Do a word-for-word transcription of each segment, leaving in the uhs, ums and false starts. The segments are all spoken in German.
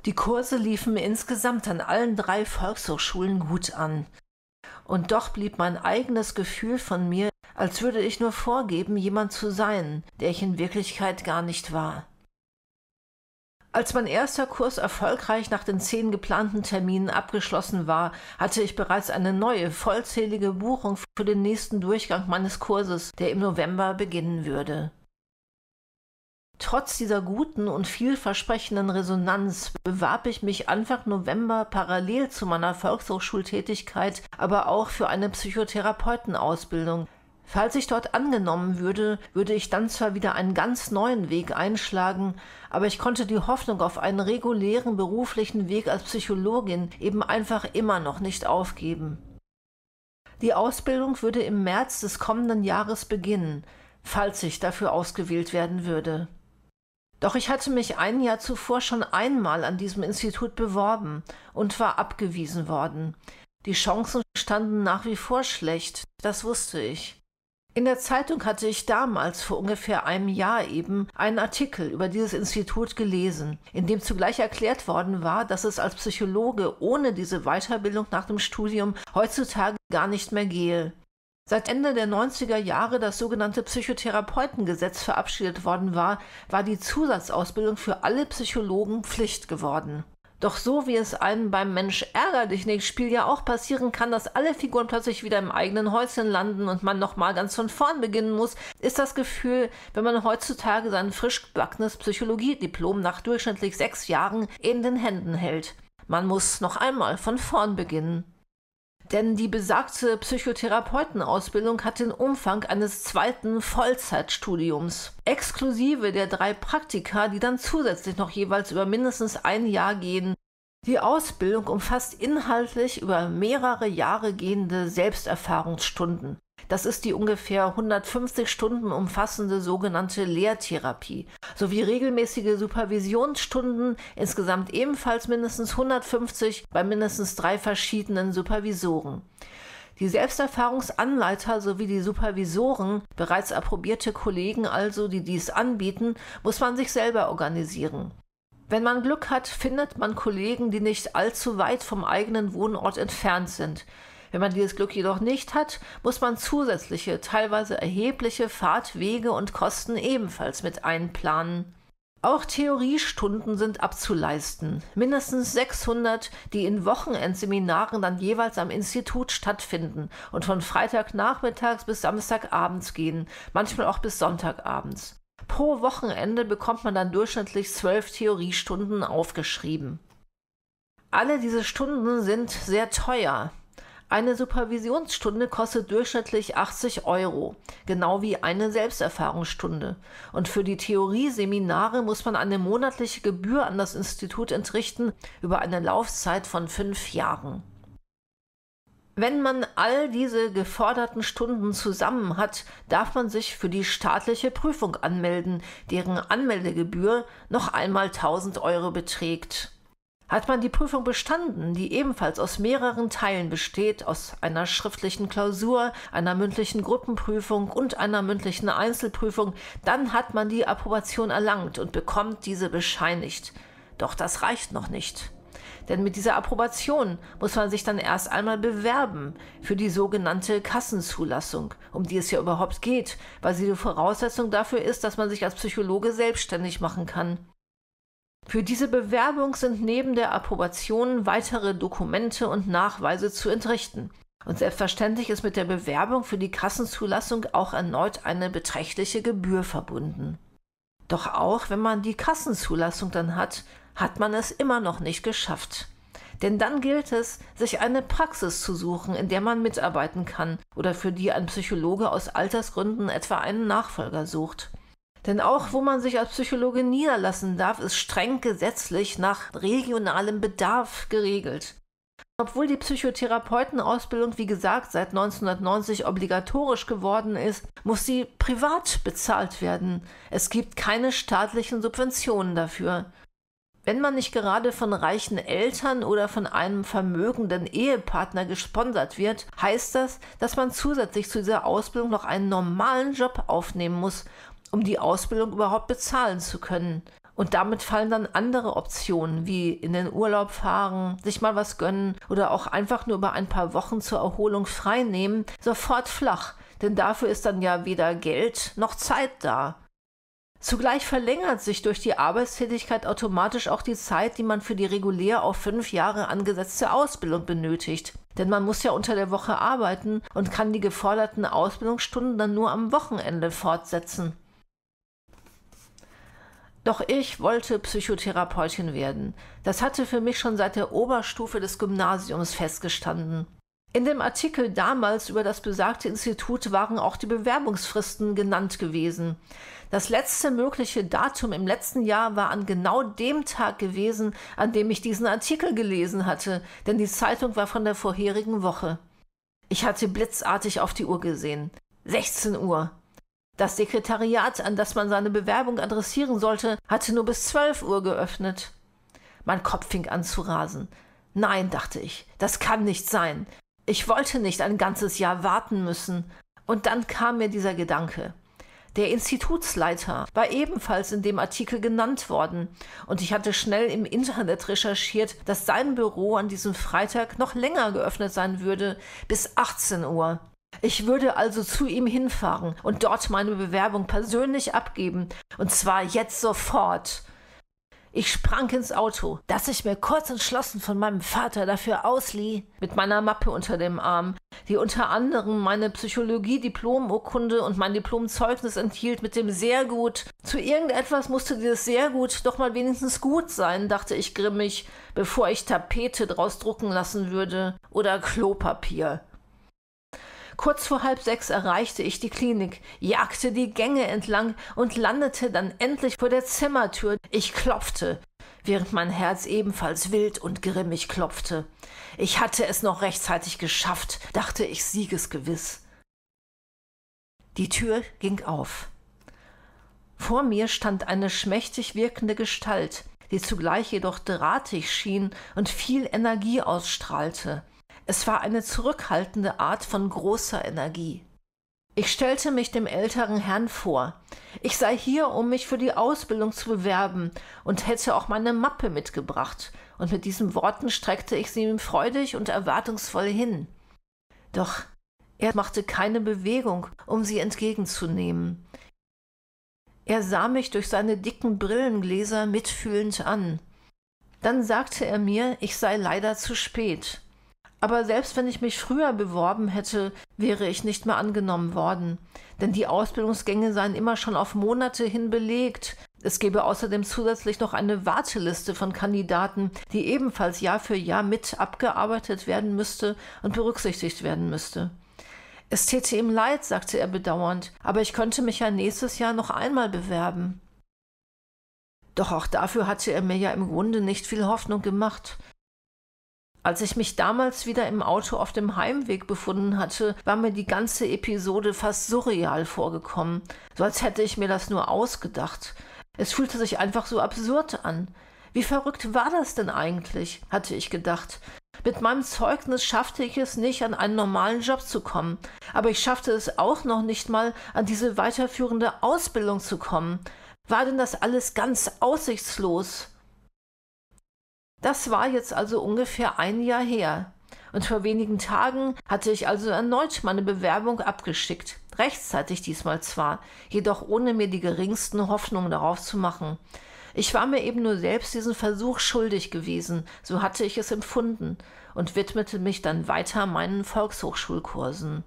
Die Kurse liefen insgesamt an allen drei Volkshochschulen gut an. Und doch blieb mein eigenes Gefühl von mir, als würde ich nur vorgeben, jemand zu sein, der ich in Wirklichkeit gar nicht war. Als mein erster Kurs erfolgreich nach den zehn geplanten Terminen abgeschlossen war, hatte ich bereits eine neue, vollzählige Buchung für den nächsten Durchgang meines Kurses, der im November beginnen würde. Trotz dieser guten und vielversprechenden Resonanz bewarb ich mich Anfang November parallel zu meiner Volkshochschultätigkeit aber auch für eine Psychotherapeutenausbildung. Falls ich dort angenommen würde, würde ich dann zwar wieder einen ganz neuen Weg einschlagen, aber ich konnte die Hoffnung auf einen regulären beruflichen Weg als Psychologin eben einfach immer noch nicht aufgeben. Die Ausbildung würde im März des kommenden Jahres beginnen, falls ich dafür ausgewählt werden würde. Doch ich hatte mich ein Jahr zuvor schon einmal an diesem Institut beworben und war abgewiesen worden. Die Chancen standen nach wie vor schlecht, das wusste ich. In der Zeitung hatte ich damals, vor ungefähr einem Jahr eben, einen Artikel über dieses Institut gelesen, in dem zugleich erklärt worden war, dass es als Psychologe ohne diese Weiterbildung nach dem Studium heutzutage gar nicht mehr gehe. Seit Ende der neunziger Jahre das sogenannte Psychotherapeutengesetz verabschiedet worden war, war die Zusatzausbildung für alle Psychologen Pflicht geworden. Doch so wie es einem beim Mensch ärger dich nicht Spiel ja auch passieren kann, dass alle Figuren plötzlich wieder im eigenen Häuschen landen und man nochmal ganz von vorn beginnen muss, ist das Gefühl, wenn man heutzutage sein frisch gebackenes Psychologiediplom nach durchschnittlich sechs Jahren in den Händen hält. Man muss noch einmal von vorn beginnen. Denn die besagte Psychotherapeutenausbildung hat den Umfang eines zweiten Vollzeitstudiums, exklusive der drei Praktika, die dann zusätzlich noch jeweils über mindestens ein Jahr gehen. Die Ausbildung umfasst inhaltlich über mehrere Jahre gehende Selbsterfahrungsstunden. Das ist die ungefähr hundertfünfzig Stunden umfassende sogenannte Lehrtherapie, sowie regelmäßige Supervisionsstunden, insgesamt ebenfalls mindestens hundertfünfzig bei mindestens drei verschiedenen Supervisoren. Die Selbsterfahrungsanleiter sowie die Supervisoren, bereits approbierte Kollegen also, die dies anbieten, muss man sich selber organisieren. Wenn man Glück hat, findet man Kollegen, die nicht allzu weit vom eigenen Wohnort entfernt sind. Wenn man dieses Glück jedoch nicht hat, muss man zusätzliche, teilweise erhebliche Fahrtwege und Kosten ebenfalls mit einplanen. Auch Theoriestunden sind abzuleisten, mindestens sechshundert, die in Wochenendseminaren dann jeweils am Institut stattfinden und von Freitagnachmittags bis Samstagabends gehen, manchmal auch bis Sonntagabends. Pro Wochenende bekommt man dann durchschnittlich zwölf Theoriestunden aufgeschrieben. Alle diese Stunden sind sehr teuer. Eine Supervisionsstunde kostet durchschnittlich achtzig Euro, genau wie eine Selbsterfahrungsstunde. Und für die Theorieseminare muss man eine monatliche Gebühr an das Institut entrichten über eine Laufzeit von fünf Jahren. Wenn man all diese geforderten Stunden zusammen hat, darf man sich für die staatliche Prüfung anmelden, deren Anmeldegebühr noch einmal tausend Euro beträgt. Hat man die Prüfung bestanden, die ebenfalls aus mehreren Teilen besteht, aus einer schriftlichen Klausur, einer mündlichen Gruppenprüfung und einer mündlichen Einzelprüfung, dann hat man die Approbation erlangt und bekommt diese bescheinigt. Doch das reicht noch nicht. Denn mit dieser Approbation muss man sich dann erst einmal bewerben für die sogenannte Kassenzulassung, um die es ja überhaupt geht, weil sie die Voraussetzung dafür ist, dass man sich als Psychologe selbstständig machen kann. Für diese Bewerbung sind neben der Approbation weitere Dokumente und Nachweise zu entrichten. Und selbstverständlich ist mit der Bewerbung für die Kassenzulassung auch erneut eine beträchtliche Gebühr verbunden. Doch auch wenn man die Kassenzulassung dann hat, hat man es immer noch nicht geschafft. Denn dann gilt es, sich eine Praxis zu suchen, in der man mitarbeiten kann oder für die ein Psychologe aus Altersgründen etwa einen Nachfolger sucht. Denn auch wo man sich als Psychologe niederlassen darf, ist streng gesetzlich nach regionalem Bedarf geregelt. Obwohl die Psychotherapeutenausbildung, wie gesagt, seit neunzehnhundertneunzig obligatorisch geworden ist, muss sie privat bezahlt werden. Es gibt keine staatlichen Subventionen dafür. Wenn man nicht gerade von reichen Eltern oder von einem vermögenden Ehepartner gesponsert wird, heißt das, dass man zusätzlich zu dieser Ausbildung noch einen normalen Job aufnehmen muss, um die Ausbildung überhaupt bezahlen zu können. Und damit fallen dann andere Optionen, wie in den Urlaub fahren, sich mal was gönnen oder auch einfach nur über ein paar Wochen zur Erholung frei nehmen, sofort flach, denn dafür ist dann ja weder Geld noch Zeit da. Zugleich verlängert sich durch die Arbeitstätigkeit automatisch auch die Zeit, die man für die regulär auf fünf Jahre angesetzte Ausbildung benötigt. Denn man muss ja unter der Woche arbeiten und kann die geforderten Ausbildungsstunden dann nur am Wochenende fortsetzen. Doch ich wollte Psychotherapeutin werden. Das hatte für mich schon seit der Oberstufe des Gymnasiums festgestanden. In dem Artikel damals über das besagte Institut waren auch die Bewerbungsfristen genannt gewesen. Das letzte mögliche Datum im letzten Jahr war an genau dem Tag gewesen, an dem ich diesen Artikel gelesen hatte, denn die Zeitung war von der vorherigen Woche. Ich hatte blitzartig auf die Uhr gesehen. sechzehn Uhr. Das Sekretariat, an das man seine Bewerbung adressieren sollte, hatte nur bis zwölf Uhr geöffnet. Mein Kopf fing an zu rasen. Nein, dachte ich, das kann nicht sein. Ich wollte nicht ein ganzes Jahr warten müssen. Und dann kam mir dieser Gedanke. Der Institutsleiter war ebenfalls in dem Artikel genannt worden und ich hatte schnell im Internet recherchiert, dass sein Büro an diesem Freitag noch länger geöffnet sein würde, bis achtzehn Uhr. Ich würde also zu ihm hinfahren und dort meine Bewerbung persönlich abgeben, und zwar jetzt sofort. Ich sprang ins Auto, das ich mir kurz entschlossen von meinem Vater dafür auslieh, mit meiner Mappe unter dem Arm, die unter anderem meine Psychologie-Diplomurkunde und mein Diplomzeugnis enthielt mit dem sehr gut. Zu irgendetwas musste dieses sehr gut doch mal wenigstens gut sein, dachte ich grimmig, bevor ich Tapete draus drucken lassen würde oder Klopapier. Kurz vor halb sechs erreichte ich die Klinik, jagte die Gänge entlang und landete dann endlich vor der Zimmertür. Ich klopfte, während mein Herz ebenfalls wild und grimmig klopfte. Ich hatte es noch rechtzeitig geschafft, dachte ich siegesgewiss. Die Tür ging auf. Vor mir stand eine schmächtig wirkende Gestalt, die zugleich jedoch drahtig schien und viel Energie ausstrahlte. Es war eine zurückhaltende Art von großer Energie. Ich stellte mich dem älteren Herrn vor. Ich sei hier, um mich für die Ausbildung zu bewerben und hätte auch meine Mappe mitgebracht. Und mit diesen Worten streckte ich sie ihm freudig und erwartungsvoll hin. Doch er machte keine Bewegung, um sie entgegenzunehmen. Er sah mich durch seine dicken Brillengläser mitfühlend an. Dann sagte er mir, ich sei leider zu spät. Aber selbst wenn ich mich früher beworben hätte, wäre ich nicht mehr angenommen worden. Denn die Ausbildungsgänge seien immer schon auf Monate hin belegt. Es gäbe außerdem zusätzlich noch eine Warteliste von Kandidaten, die ebenfalls Jahr für Jahr mit abgearbeitet werden müsste und berücksichtigt werden müsste. Es täte ihm leid, sagte er bedauernd, aber ich könnte mich ja nächstes Jahr noch einmal bewerben. Doch auch dafür hatte er mir ja im Grunde nicht viel Hoffnung gemacht. Als ich mich damals wieder im Auto auf dem Heimweg befunden hatte, war mir die ganze Episode fast surreal vorgekommen, so als hätte ich mir das nur ausgedacht. Es fühlte sich einfach so absurd an. Wie verrückt war das denn eigentlich, hatte ich gedacht. Mit meinem Zeugnis schaffte ich es nicht, an einen normalen Job zu kommen, aber ich schaffte es auch noch nicht mal, an diese weiterführende Ausbildung zu kommen. War denn das alles ganz aussichtslos? Das war jetzt also ungefähr ein Jahr her. Und vor wenigen Tagen hatte ich also erneut meine Bewerbung abgeschickt. Rechtzeitig diesmal zwar, jedoch ohne mir die geringsten Hoffnungen darauf zu machen. Ich war mir eben nur selbst diesen Versuch schuldig gewesen, so hatte ich es empfunden, und widmete mich dann weiter meinen Volkshochschulkursen.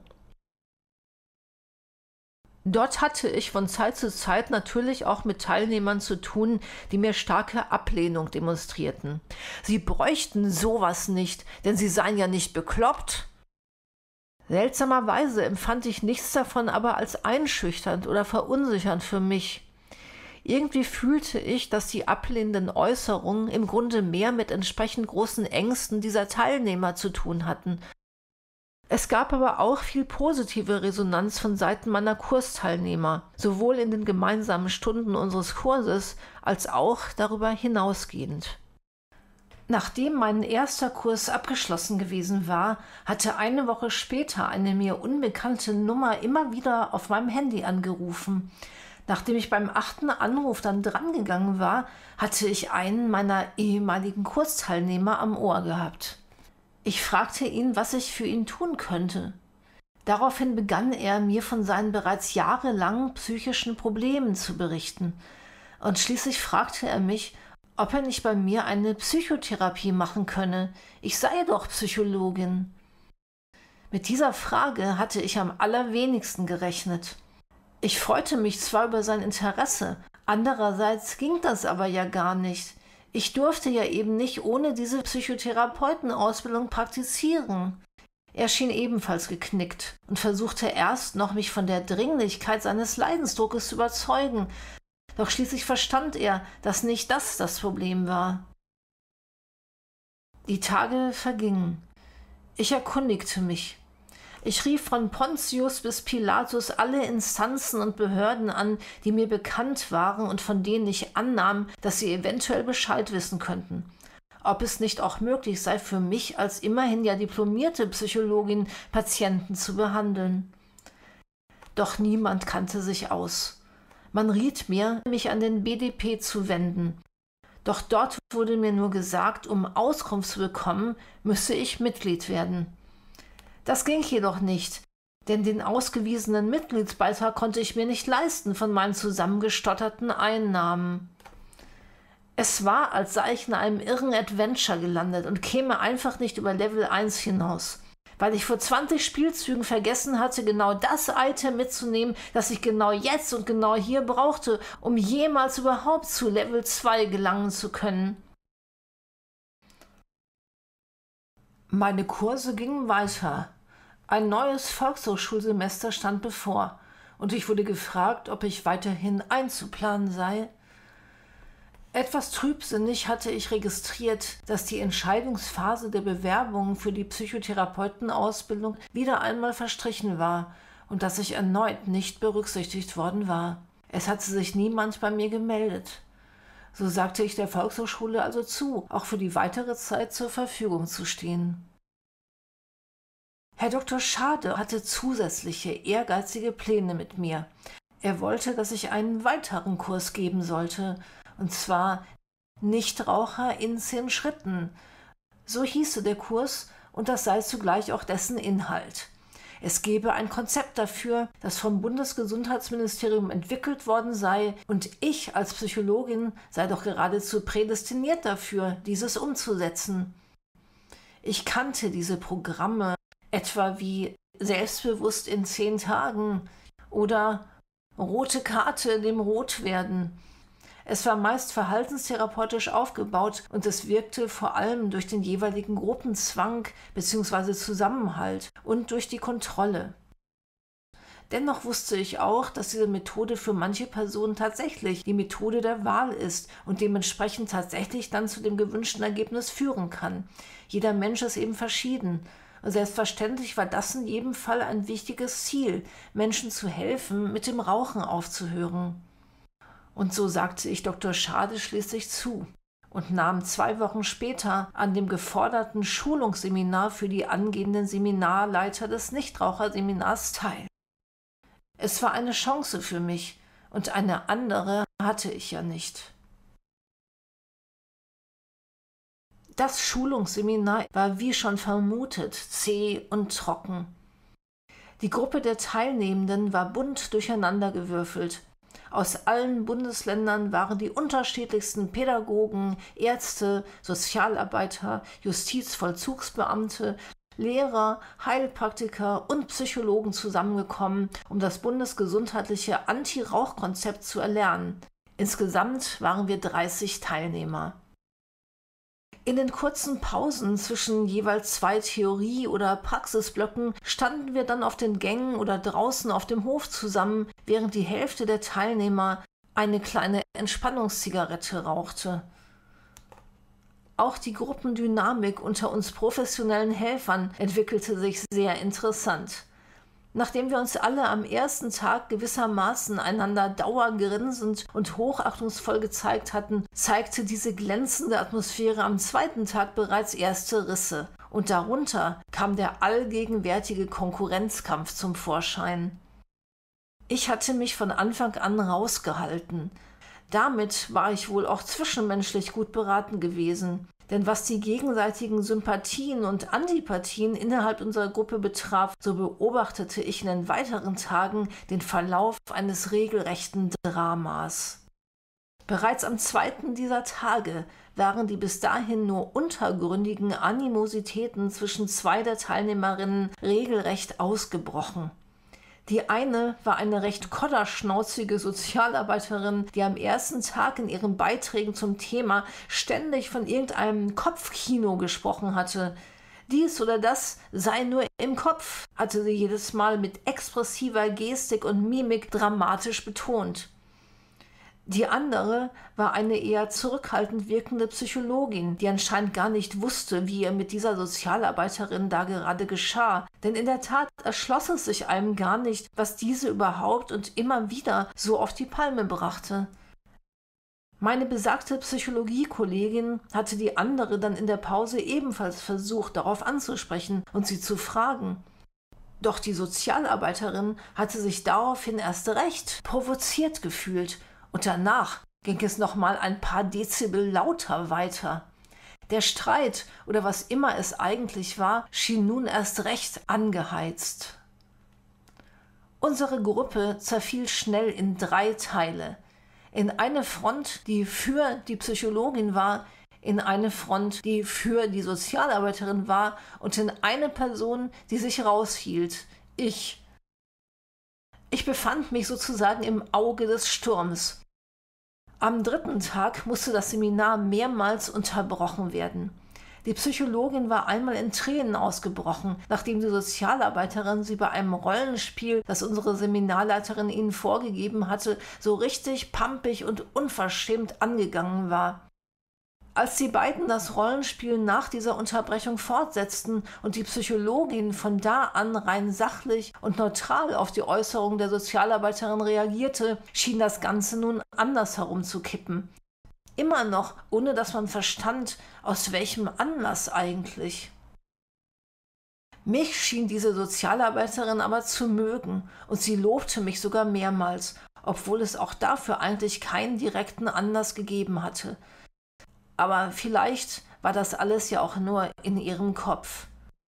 Dort hatte ich von Zeit zu Zeit natürlich auch mit Teilnehmern zu tun, die mir starke Ablehnung demonstrierten. Sie bräuchten sowas nicht, denn sie seien ja nicht bekloppt. Seltsamerweise empfand ich nichts davon aber als einschüchternd oder verunsichernd für mich. Irgendwie fühlte ich, dass die ablehnenden Äußerungen im Grunde mehr mit entsprechend großen Ängsten dieser Teilnehmer zu tun hatten. Es gab aber auch viel positive Resonanz von Seiten meiner Kursteilnehmer, sowohl in den gemeinsamen Stunden unseres Kurses als auch darüber hinausgehend. Nachdem mein erster Kurs abgeschlossen gewesen war, hatte eine Woche später eine mir unbekannte Nummer immer wieder auf meinem Handy angerufen. Nachdem ich beim achten Anruf dann drangegangen war, hatte ich einen meiner ehemaligen Kursteilnehmer am Ohr gehabt. Ich fragte ihn, was ich für ihn tun könnte. Daraufhin begann er, mir von seinen bereits jahrelangen psychischen Problemen zu berichten. Und schließlich fragte er mich, ob er nicht bei mir eine Psychotherapie machen könne. Ich sei doch Psychologin. Mit dieser Frage hatte ich am allerwenigsten gerechnet. Ich freute mich zwar über sein Interesse, andererseits ging das aber ja gar nicht. Ich durfte ja eben nicht ohne diese Psychotherapeutenausbildung praktizieren. Er schien ebenfalls geknickt und versuchte erst noch, mich von der Dringlichkeit seines Leidensdruckes zu überzeugen. Doch schließlich verstand er, dass nicht das das Problem war. Die Tage vergingen. Ich erkundigte mich. Ich rief von Pontius bis Pilatus alle Instanzen und Behörden an, die mir bekannt waren und von denen ich annahm, dass sie eventuell Bescheid wissen könnten. Ob es nicht auch möglich sei, für mich als immerhin ja diplomierte Psychologin Patienten zu behandeln. Doch niemand kannte sich aus. Man riet mir, mich an den B D P zu wenden. Doch dort wurde mir nur gesagt, um Auskunft zu bekommen, müsse ich Mitglied werden. Das ging jedoch nicht, denn den ausgewiesenen Mitgliedsbeitrag konnte ich mir nicht leisten von meinen zusammengestotterten Einnahmen. Es war, als sei ich in einem irren Adventure gelandet und käme einfach nicht über Level eins hinaus, weil ich vor zwanzig Spielzügen vergessen hatte, genau das Item mitzunehmen, das ich genau jetzt und genau hier brauchte, um jemals überhaupt zu Level zwei gelangen zu können. Meine Kurse gingen weiter. Ein neues Volkshochschulsemester stand bevor und ich wurde gefragt, ob ich weiterhin einzuplanen sei. Etwas trübsinnig hatte ich registriert, dass die Entscheidungsphase der Bewerbung für die Psychotherapeutenausbildung wieder einmal verstrichen war und dass ich erneut nicht berücksichtigt worden war. Es hatte sich niemand bei mir gemeldet. So sagte ich der Volkshochschule also zu, auch für die weitere Zeit zur Verfügung zu stehen. Herr Doktor Schade hatte zusätzliche, ehrgeizige Pläne mit mir. Er wollte, dass ich einen weiteren Kurs geben sollte, und zwar Nichtraucher in zehn Schritten. So hieße der Kurs, und das sei zugleich auch dessen Inhalt. Es gebe ein Konzept dafür, das vom Bundesgesundheitsministerium entwickelt worden sei, und ich als Psychologin sei doch geradezu prädestiniert dafür, dieses umzusetzen. Ich kannte diese Programme, etwa wie Selbstbewusst in zehn Tagen oder Rote Karte dem Rotwerden. Es war meist verhaltenstherapeutisch aufgebaut und es wirkte vor allem durch den jeweiligen Gruppenzwang bzw. Zusammenhalt und durch die Kontrolle. Dennoch wusste ich auch, dass diese Methode für manche Personen tatsächlich die Methode der Wahl ist und dementsprechend tatsächlich dann zu dem gewünschten Ergebnis führen kann. Jeder Mensch ist eben verschieden. Und selbstverständlich war das in jedem Fall ein wichtiges Ziel, Menschen zu helfen, mit dem Rauchen aufzuhören. Und so sagte ich Doktor Schade schließlich zu und nahm zwei Wochen später an dem geforderten Schulungsseminar für die angehenden Seminarleiter des Nichtraucherseminars teil. Es war eine Chance für mich und eine andere hatte ich ja nicht. Das Schulungsseminar war wie schon vermutet zäh und trocken. Die Gruppe der Teilnehmenden war bunt durcheinandergewürfelt. Aus allen Bundesländern waren die unterschiedlichsten Pädagogen, Ärzte, Sozialarbeiter, Justizvollzugsbeamte, Lehrer, Heilpraktiker und Psychologen zusammengekommen, um das bundesgesundheitliche Anti-Rauch-Konzept zu erlernen. Insgesamt waren wir dreißig Teilnehmer. In den kurzen Pausen zwischen jeweils zwei Theorie- oder Praxisblöcken standen wir dann auf den Gängen oder draußen auf dem Hof zusammen, während die Hälfte der Teilnehmer eine kleine Entspannungszigarette rauchte. Auch die Gruppendynamik unter uns professionellen Helfern entwickelte sich sehr interessant. Nachdem wir uns alle am ersten Tag gewissermaßen einander dauergrinsend und hochachtungsvoll gezeigt hatten, zeigte diese glänzende Atmosphäre am zweiten Tag bereits erste Risse. Und darunter kam der allgegenwärtige Konkurrenzkampf zum Vorschein. Ich hatte mich von Anfang an rausgehalten. Damit war ich wohl auch zwischenmenschlich gut beraten gewesen. Denn was die gegenseitigen Sympathien und Antipathien innerhalb unserer Gruppe betraf, so beobachtete ich in den weiteren Tagen den Verlauf eines regelrechten Dramas. Bereits am zweiten dieser Tage waren die bis dahin nur untergründigen Animositäten zwischen zwei der Teilnehmerinnen regelrecht ausgebrochen. Die eine war eine recht kodderschnauzige Sozialarbeiterin, die am ersten Tag in ihren Beiträgen zum Thema ständig von irgendeinem Kopfkino gesprochen hatte. Dies oder das sei nur im Kopf, hatte sie jedes Mal mit expressiver Gestik und Mimik dramatisch betont. Die andere war eine eher zurückhaltend wirkende Psychologin, die anscheinend gar nicht wusste, wie ihr mit dieser Sozialarbeiterin da gerade geschah. Denn in der Tat erschloss es sich einem gar nicht, was diese überhaupt und immer wieder so auf die Palme brachte. Meine besagte Psychologiekollegin hatte die andere dann in der Pause ebenfalls versucht, darauf anzusprechen und sie zu fragen. Doch die Sozialarbeiterin hatte sich daraufhin erst recht provoziert gefühlt. Und danach ging es noch mal ein paar Dezibel lauter weiter. Der Streit, oder was immer es eigentlich war, schien nun erst recht angeheizt. Unsere Gruppe zerfiel schnell in drei Teile. In eine Front, die für die Psychologin war, in eine Front, die für die Sozialarbeiterin war und in eine Person, die sich raushielt, ich. Ich befand mich sozusagen im Auge des Sturms. Am dritten Tag musste das Seminar mehrmals unterbrochen werden. Die Psychologin war einmal in Tränen ausgebrochen, nachdem die Sozialarbeiterin sie bei einem Rollenspiel, das unsere Seminarleiterin ihnen vorgegeben hatte, so richtig pampig und unverschämt angegangen war. Als die beiden das Rollenspiel nach dieser Unterbrechung fortsetzten und die Psychologin von da an rein sachlich und neutral auf die Äußerung der Sozialarbeiterin reagierte, schien das Ganze nun andersherum zu kippen. Immer noch, ohne dass man verstand, aus welchem Anlass eigentlich. Mich schien diese Sozialarbeiterin aber zu mögen und sie lobte mich sogar mehrmals, obwohl es auch dafür eigentlich keinen direkten Anlass gegeben hatte. Aber vielleicht war das alles ja auch nur in ihrem Kopf.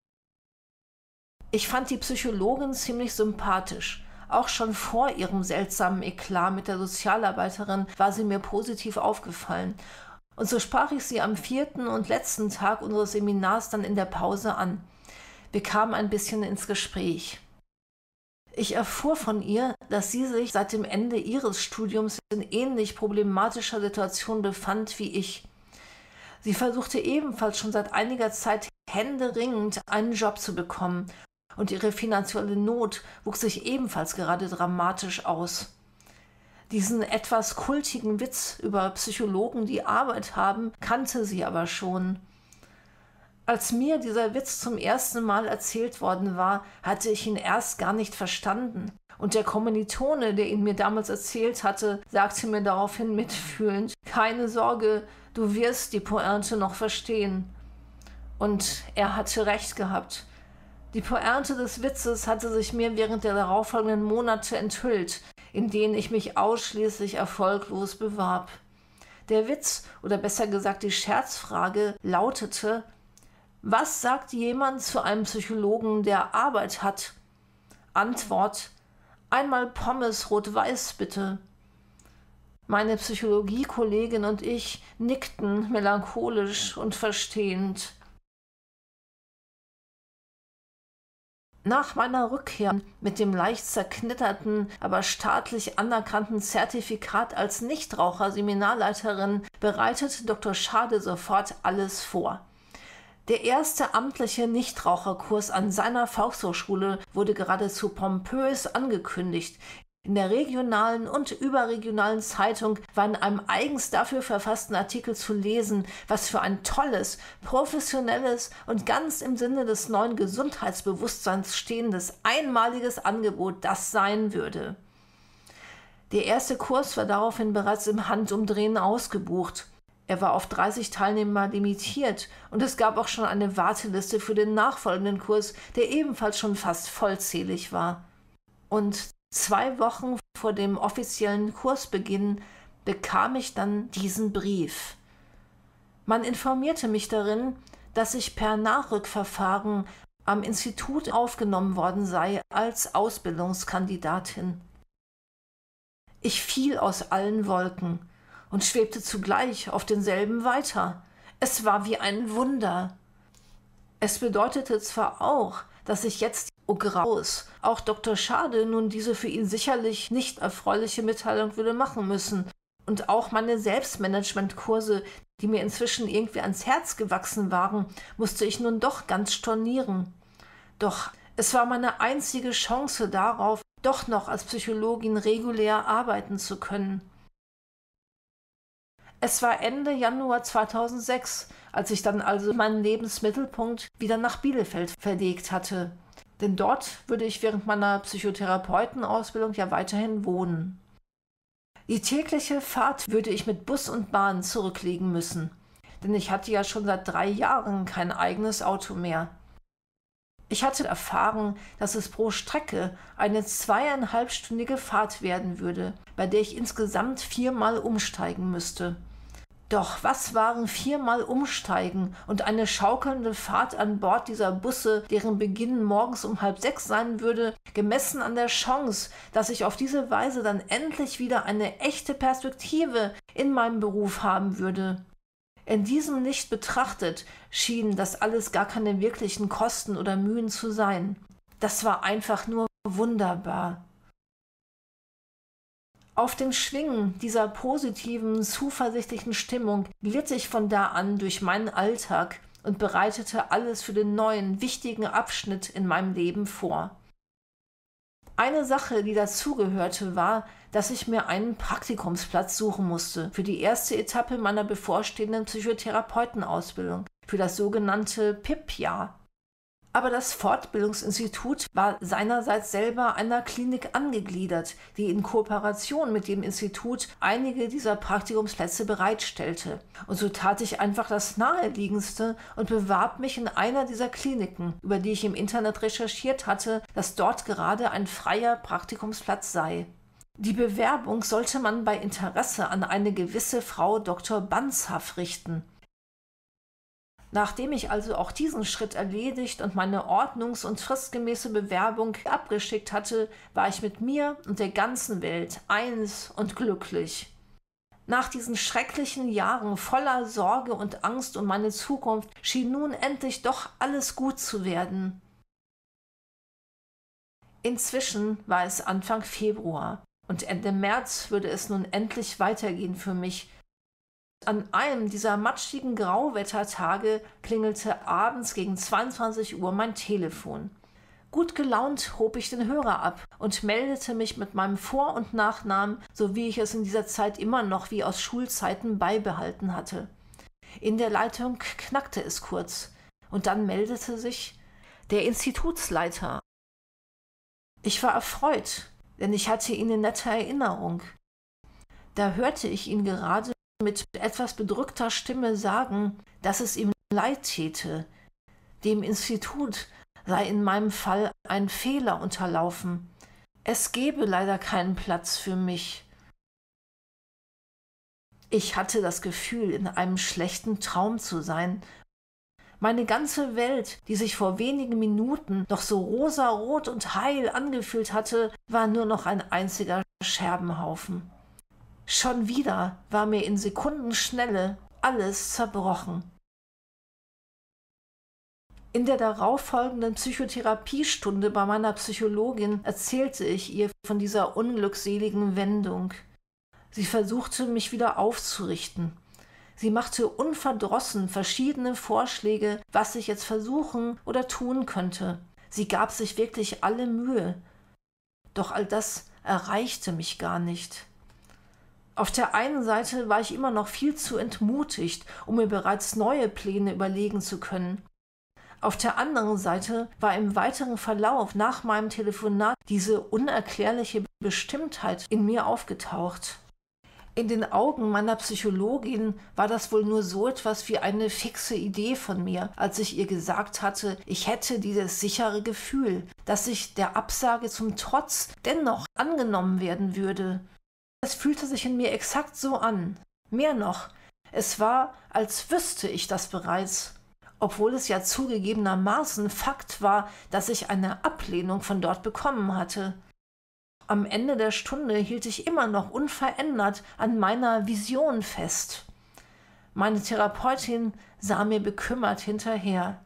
Ich fand die Psychologin ziemlich sympathisch. Auch schon vor ihrem seltsamen Eklat mit der Sozialarbeiterin war sie mir positiv aufgefallen. Und so sprach ich sie am vierten und letzten Tag unseres Seminars dann in der Pause an. Wir kamen ein bisschen ins Gespräch. Ich erfuhr von ihr, dass sie sich seit dem Ende ihres Studiums in ähnlich problematischer Situation befand wie ich. Sie versuchte ebenfalls schon seit einiger Zeit händeringend einen Job zu bekommen und ihre finanzielle Not wuchs sich ebenfalls gerade dramatisch aus. Diesen etwas kultigen Witz über Psychologen, die Arbeit haben, kannte sie aber schon. Als mir dieser Witz zum ersten Mal erzählt worden war, hatte ich ihn erst gar nicht verstanden. Und der Kommilitone, der ihn mir damals erzählt hatte, sagte mir daraufhin mitfühlend: Keine Sorge, du wirst die Pointe noch verstehen. Und er hatte recht gehabt. Die Pointe des Witzes hatte sich mir während der darauffolgenden Monate enthüllt, in denen ich mich ausschließlich erfolglos bewarb. Der Witz, oder besser gesagt die Scherzfrage, lautete: Was sagt jemand zu einem Psychologen, der Arbeit hat? Antwort: Einmal Pommes rot-weiß bitte. Meine Psychologiekollegin und ich nickten melancholisch und verstehend. Nach meiner Rückkehr mit dem leicht zerknitterten, aber staatlich anerkannten Zertifikat als Nichtraucher-Seminarleiterin bereitet Doktor Schade sofort alles vor. Der erste amtliche Nichtraucherkurs an seiner Volkshochschule wurde geradezu pompös angekündigt. In der regionalen und überregionalen Zeitung war in einem eigens dafür verfassten Artikel zu lesen, was für ein tolles, professionelles und ganz im Sinne des neuen Gesundheitsbewusstseins stehendes einmaliges Angebot das sein würde. Der erste Kurs war daraufhin bereits im Handumdrehen ausgebucht. Er war auf dreißig Teilnehmer limitiert und es gab auch schon eine Warteliste für den nachfolgenden Kurs, der ebenfalls schon fast vollzählig war. Und Zwei Wochen vor dem offiziellen Kursbeginn bekam ich dann diesen Brief. Man informierte mich darin, dass ich per Nachrückverfahren am Institut aufgenommen worden sei als Ausbildungskandidatin. Ich fiel aus allen Wolken und schwebte zugleich auf denselben weiter. Es war wie ein Wunder. Es bedeutete zwar auch, dass ich jetzt, oh Graus, auch Doktor Schade nun diese für ihn sicherlich nicht erfreuliche Mitteilung würde machen müssen, und auch meine Selbstmanagementkurse, die mir inzwischen irgendwie ans Herz gewachsen waren, musste ich nun doch ganz stornieren. Doch es war meine einzige Chance darauf, doch noch als Psychologin regulär arbeiten zu können. Es war Ende Januar zweitausendsechs, als ich dann also meinen Lebensmittelpunkt wieder nach Bielefeld verlegt hatte. Denn dort würde ich während meiner Psychotherapeutenausbildung ja weiterhin wohnen. Die tägliche Fahrt würde ich mit Bus und Bahn zurücklegen müssen, denn ich hatte ja schon seit drei Jahren kein eigenes Auto mehr. Ich hatte erfahren, dass es pro Strecke eine zweieinhalbstündige Fahrt werden würde, bei der ich insgesamt viermal umsteigen müsste. Doch was waren viermal Umsteigen und eine schaukelnde Fahrt an Bord dieser Busse, deren Beginn morgens um halb sechs sein würde, gemessen an der Chance, dass ich auf diese Weise dann endlich wieder eine echte Perspektive in meinem Beruf haben würde. In diesem Licht betrachtet schien das alles gar keine wirklichen Kosten oder Mühen zu sein. Das war einfach nur wunderbar. Auf den Schwingen dieser positiven, zuversichtlichen Stimmung glitt ich von da an durch meinen Alltag und bereitete alles für den neuen, wichtigen Abschnitt in meinem Leben vor. Eine Sache, die dazugehörte, war, dass ich mir einen Praktikumsplatz suchen musste für die erste Etappe meiner bevorstehenden Psychotherapeutenausbildung, für das sogenannte P I P-Jahr. Aber das Fortbildungsinstitut war seinerseits selber einer Klinik angegliedert, die in Kooperation mit dem Institut einige dieser Praktikumsplätze bereitstellte. Und so tat ich einfach das Naheliegendste und bewarb mich in einer dieser Kliniken, über die ich im Internet recherchiert hatte, dass dort gerade ein freier Praktikumsplatz sei. Die Bewerbung sollte man bei Interesse an eine gewisse Frau Doktor Banzhaf richten. Nachdem ich also auch diesen Schritt erledigt und meine ordnungs- und fristgemäße Bewerbung abgeschickt hatte, war ich mit mir und der ganzen Welt eins und glücklich. Nach diesen schrecklichen Jahren voller Sorge und Angst um meine Zukunft schien nun endlich doch alles gut zu werden. Inzwischen war es Anfang Februar und Ende März würde es nun endlich weitergehen für mich. An einem dieser matschigen Grauwettertage klingelte abends gegen zweiundzwanzig Uhr mein Telefon. Gut gelaunt hob ich den Hörer ab und meldete mich mit meinem Vor- und Nachnamen, so wie ich es in dieser Zeit immer noch wie aus Schulzeiten beibehalten hatte. In der Leitung knackte es kurz und dann meldete sich der Institutsleiter. Ich war erfreut, denn ich hatte ihn in netter Erinnerung. Da hörte ich ihn gerade mit etwas bedrückter Stimme sagen, dass es ihm leid täte. Dem Institut sei in meinem Fall ein Fehler unterlaufen. Es gebe leider keinen Platz für mich. Ich hatte das Gefühl, in einem schlechten Traum zu sein. Meine ganze Welt, die sich vor wenigen Minuten noch so rosarot und heil angefühlt hatte, war nur noch ein einziger Scherbenhaufen. Schon wieder war mir in Sekundenschnelle alles zerbrochen. In der darauffolgenden Psychotherapiestunde bei meiner Psychologin erzählte ich ihr von dieser unglückseligen Wendung. Sie versuchte, mich wieder aufzurichten. Sie machte unverdrossen verschiedene Vorschläge, was ich jetzt versuchen oder tun könnte. Sie gab sich wirklich alle Mühe. Doch all das erreichte mich gar nicht. Auf der einen Seite war ich immer noch viel zu entmutigt, um mir bereits neue Pläne überlegen zu können. Auf der anderen Seite war im weiteren Verlauf nach meinem Telefonat diese unerklärliche Bestimmtheit in mir aufgetaucht. In den Augen meiner Psychologin war das wohl nur so etwas wie eine fixe Idee von mir, als ich ihr gesagt hatte, ich hätte dieses sichere Gefühl, dass ich der Absage zum Trotz dennoch angenommen werden würde. Es fühlte sich in mir exakt so an. Mehr noch, es war, als wüsste ich das bereits, obwohl es ja zugegebenermaßen Fakt war, dass ich eine Ablehnung von dort bekommen hatte. Am Ende der Stunde hielt ich immer noch unverändert an meiner Vision fest. Meine Therapeutin sah mir bekümmert hinterher.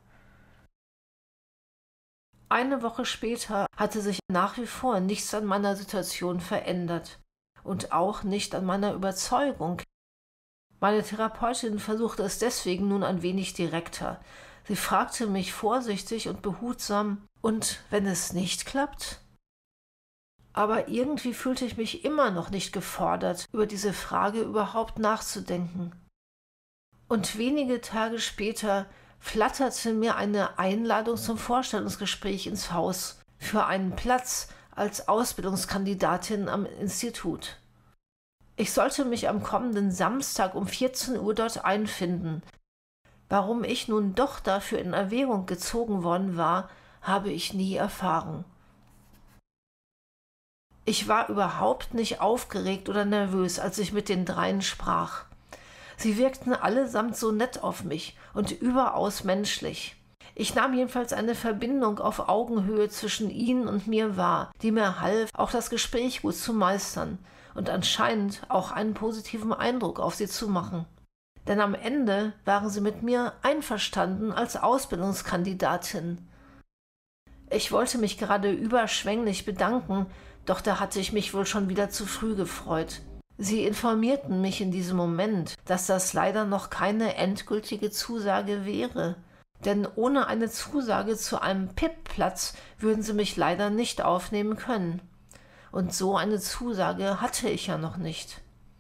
Eine Woche später hatte sich nach wie vor nichts an meiner Situation verändert und auch nicht an meiner Überzeugung. Meine Therapeutin versuchte es deswegen nun ein wenig direkter. Sie fragte mich vorsichtig und behutsam: „Und wenn es nicht klappt?" Aber irgendwie fühlte ich mich immer noch nicht gefordert, über diese Frage überhaupt nachzudenken. Und wenige Tage später flatterte mir eine Einladung zum Vorstellungsgespräch ins Haus für einen Platz als Ausbildungskandidatin am Institut. Ich sollte mich am kommenden Samstag um vierzehn Uhr dort einfinden. Warum ich nun doch dafür in Erwägung gezogen worden war, habe ich nie erfahren. Ich war überhaupt nicht aufgeregt oder nervös, als ich mit den dreien sprach. Sie wirkten allesamt so nett auf mich und überaus menschlich. Ich nahm jedenfalls eine Verbindung auf Augenhöhe zwischen ihnen und mir wahr, die mir half, auch das Gespräch gut zu meistern und anscheinend auch einen positiven Eindruck auf sie zu machen. Denn am Ende waren sie mit mir einverstanden als Ausbildungskandidatin. Ich wollte mich gerade überschwänglich bedanken, doch da hatte ich mich wohl schon wieder zu früh gefreut. Sie informierten mich in diesem Moment, dass das leider noch keine endgültige Zusage wäre. Denn ohne eine Zusage zu einem P I P-Platz würden sie mich leider nicht aufnehmen können. Und so eine Zusage hatte ich ja noch nicht.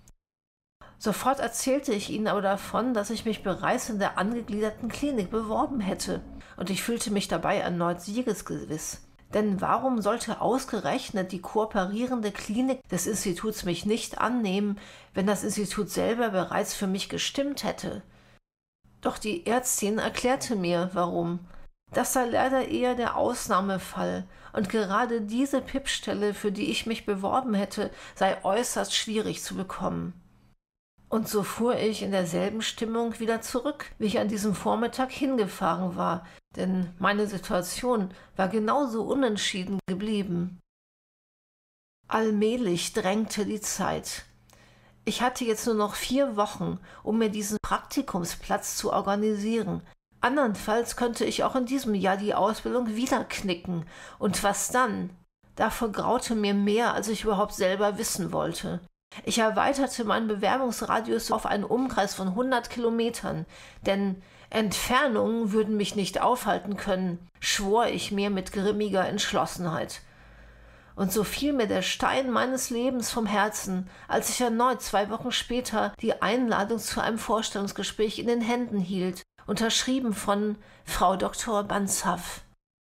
Sofort erzählte ich ihnen aber davon, dass ich mich bereits in der angegliederten Klinik beworben hätte. Und ich fühlte mich dabei erneut siegesgewiss. Denn warum sollte ausgerechnet die kooperierende Klinik des Instituts mich nicht annehmen, wenn das Institut selber bereits für mich gestimmt hätte? Doch die Ärztin erklärte mir, warum. Das sei leider eher der Ausnahmefall und gerade diese P I P-Stelle, für die ich mich beworben hätte, sei äußerst schwierig zu bekommen. Und so fuhr ich in derselben Stimmung wieder zurück, wie ich an diesem Vormittag hingefahren war, denn meine Situation war genauso unentschieden geblieben. Allmählich drängte die Zeit. Ich hatte jetzt nur noch vier Wochen, um mir diesen Praktikumsplatz zu organisieren. Andernfalls könnte ich auch in diesem Jahr die Ausbildung wieder knicken. Und was dann? Davor graute mir mehr, als ich überhaupt selber wissen wollte. Ich erweiterte meinen Bewerbungsradius auf einen Umkreis von hundert Kilometern, denn Entfernungen würden mich nicht aufhalten können, schwor ich mir mit grimmiger Entschlossenheit. Und so fiel mir der Stein meines Lebens vom Herzen, als ich erneut zwei Wochen später die Einladung zu einem Vorstellungsgespräch in den Händen hielt, unterschrieben von Frau Doktor Banzhaf.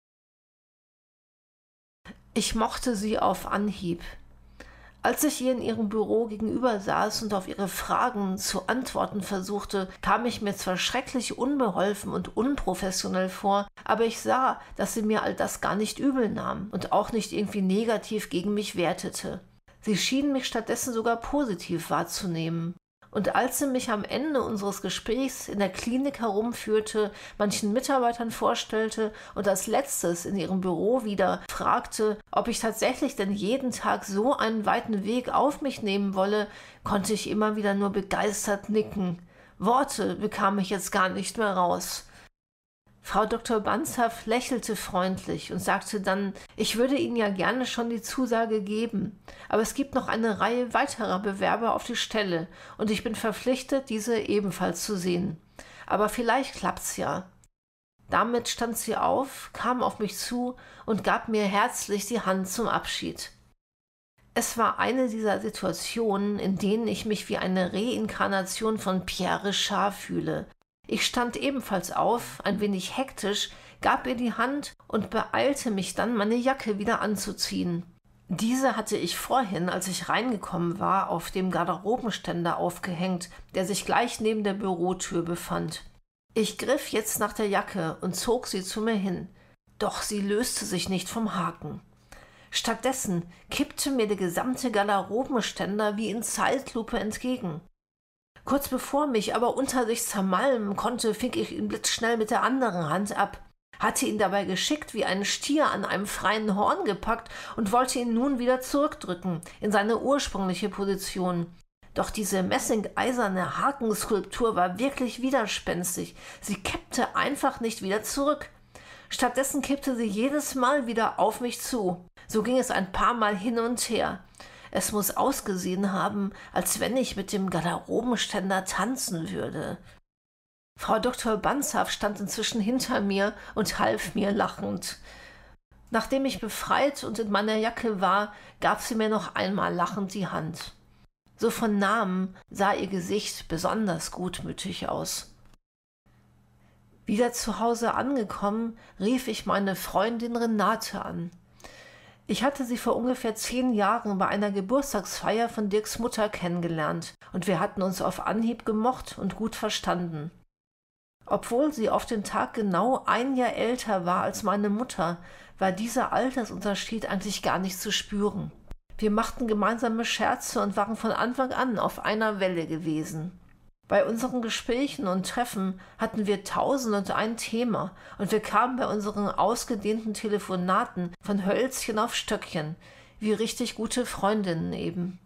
Ich mochte sie auf Anhieb. Als ich ihr in ihrem Büro gegenüber saß und auf ihre Fragen zu antworten versuchte, kam ich mir zwar schrecklich unbeholfen und unprofessionell vor, aber ich sah, dass sie mir all das gar nicht übel nahm und auch nicht irgendwie negativ gegen mich wertete. Sie schien mich stattdessen sogar positiv wahrzunehmen. Und als sie mich am Ende unseres Gesprächs in der Klinik herumführte, manchen Mitarbeitern vorstellte und als letztes in ihrem Büro wieder fragte, ob ich tatsächlich denn jeden Tag so einen weiten Weg auf mich nehmen wolle, konnte ich immer wieder nur begeistert nicken. Worte bekam ich jetzt gar nicht mehr raus. Frau Doktor Banzhaf lächelte freundlich und sagte dann, ich würde Ihnen ja gerne schon die Zusage geben, aber es gibt noch eine Reihe weiterer Bewerber auf die Stelle und ich bin verpflichtet, diese ebenfalls zu sehen. Aber vielleicht klappt's ja. Damit stand sie auf, kam auf mich zu und gab mir herzlich die Hand zum Abschied. Es war eine dieser Situationen, in denen ich mich wie eine Reinkarnation von Pierre Richard fühle. Ich stand ebenfalls auf, ein wenig hektisch, gab ihr die Hand und beeilte mich dann, meine Jacke wieder anzuziehen. Diese hatte ich vorhin, als ich reingekommen war, auf dem Garderobenständer aufgehängt, der sich gleich neben der Bürotür befand. Ich griff jetzt nach der Jacke und zog sie zu mir hin, doch sie löste sich nicht vom Haken. Stattdessen kippte mir der gesamte Garderobenständer wie in Zeitlupe entgegen. Kurz bevor mich aber unter sich zermalmen konnte, fing ich ihn blitzschnell mit der anderen Hand ab, hatte ihn dabei geschickt wie einen Stier an einem freien Horn gepackt und wollte ihn nun wieder zurückdrücken in seine ursprüngliche Position. Doch diese messingeiserne Hakenskulptur war wirklich widerspenstig. Sie kippte einfach nicht wieder zurück. Stattdessen kippte sie jedes Mal wieder auf mich zu. So ging es ein paar Mal hin und her. Es muss ausgesehen haben, als wenn ich mit dem Garderobenständer tanzen würde. Frau Doktor Banzhaf stand inzwischen hinter mir und half mir lachend. Nachdem ich befreit und in meiner Jacke war, gab sie mir noch einmal lachend die Hand. So von Namen sah ihr Gesicht besonders gutmütig aus. Wieder zu Hause angekommen, rief ich meine Freundin Renate an. Ich hatte sie vor ungefähr zehn Jahren bei einer Geburtstagsfeier von Dirks Mutter kennengelernt und wir hatten uns auf Anhieb gemocht und gut verstanden. Obwohl sie auf den Tag genau ein Jahr älter war als meine Mutter, war dieser Altersunterschied eigentlich gar nicht zu spüren. Wir machten gemeinsame Scherze und waren von Anfang an auf einer Welle gewesen. Bei unseren Gesprächen und Treffen hatten wir tausend und ein Thema und wir kamen bei unseren ausgedehnten Telefonaten von Hölzchen auf Stöckchen, wie richtig gute Freundinnen eben.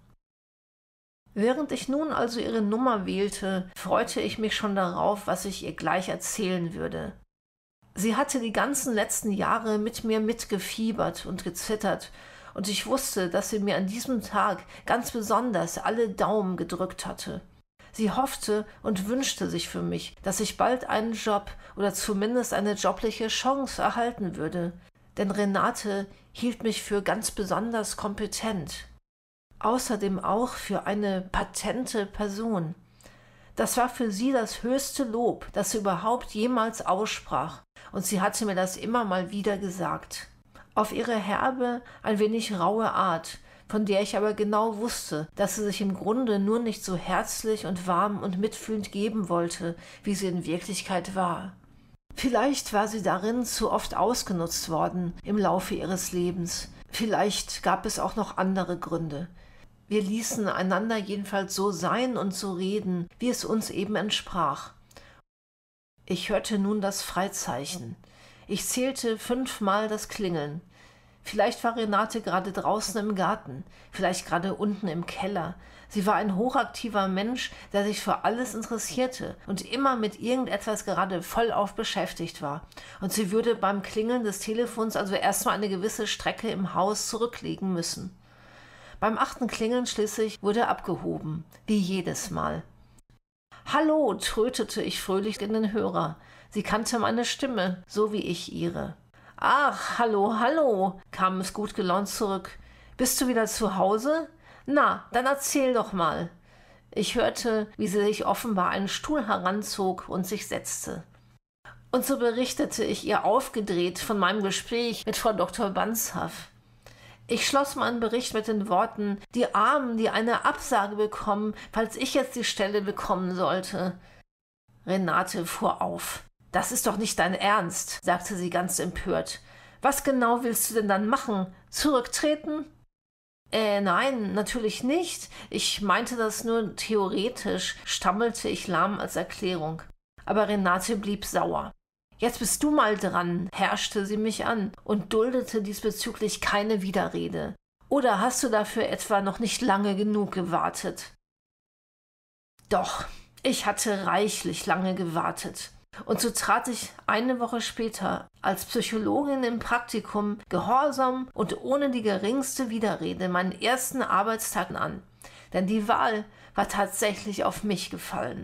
Während ich nun also ihre Nummer wählte, freute ich mich schon darauf, was ich ihr gleich erzählen würde. Sie hatte die ganzen letzten Jahre mit mir mitgefiebert und gezittert, und ich wusste, dass sie mir an diesem Tag ganz besonders alle Daumen gedrückt hatte. Sie hoffte und wünschte sich für mich, dass ich bald einen Job oder zumindest eine jobliche Chance erhalten würde, denn Renate hielt mich für ganz besonders kompetent. Außerdem auch für eine patente Person. Das war für sie das höchste Lob, das sie überhaupt jemals aussprach, und sie hatte mir das immer mal wieder gesagt. Auf ihre herbe, ein wenig raue Art, von der ich aber genau wusste, dass sie sich im Grunde nur nicht so herzlich und warm und mitfühlend geben wollte, wie sie in Wirklichkeit war. Vielleicht war sie darin zu oft ausgenutzt worden im Laufe ihres Lebens. Vielleicht gab es auch noch andere Gründe. Wir ließen einander jedenfalls so sein und so reden, wie es uns eben entsprach. Ich hörte nun das Freizeichen. Ich zählte fünfmal das Klingeln. Vielleicht war Renate gerade draußen im Garten, vielleicht gerade unten im Keller. Sie war ein hochaktiver Mensch, der sich für alles interessierte und immer mit irgendetwas gerade vollauf beschäftigt war. Und sie würde beim Klingeln des Telefons also erstmal eine gewisse Strecke im Haus zurücklegen müssen. Beim achten Klingeln schließlich wurde abgehoben, wie jedes Mal. »Hallo«, trötete ich fröhlich in den Hörer. Sie kannte meine Stimme, so wie ich ihre. »Ach, hallo, hallo«, kam es gut gelaunt zurück. »Bist du wieder zu Hause? Na, dann erzähl doch mal.« Ich hörte, wie sie sich offenbar einen Stuhl heranzog und sich setzte. Und so berichtete ich ihr aufgedreht von meinem Gespräch mit Frau Doktor Banzhaf. Ich schloss meinen Bericht mit den Worten, die Armen, die eine Absage bekommen, falls ich jetzt die Stelle bekommen sollte. Renate fuhr auf. »Das ist doch nicht dein Ernst«, sagte sie ganz empört. »Was genau willst du denn dann machen? Zurücktreten?« »Äh, nein, natürlich nicht. Ich meinte das nur theoretisch«, stammelte ich lahm als Erklärung. Aber Renate blieb sauer. »Jetzt bist du mal dran«, herrschte sie mich an und duldete diesbezüglich keine Widerrede. »Oder hast du dafür etwa noch nicht lange genug gewartet?« Doch, ich hatte reichlich lange gewartet. Und so trat ich eine Woche später als Psychologin im Praktikum gehorsam und ohne die geringste Widerrede meinen ersten Arbeitstag an. Denn die Wahl war tatsächlich auf mich gefallen.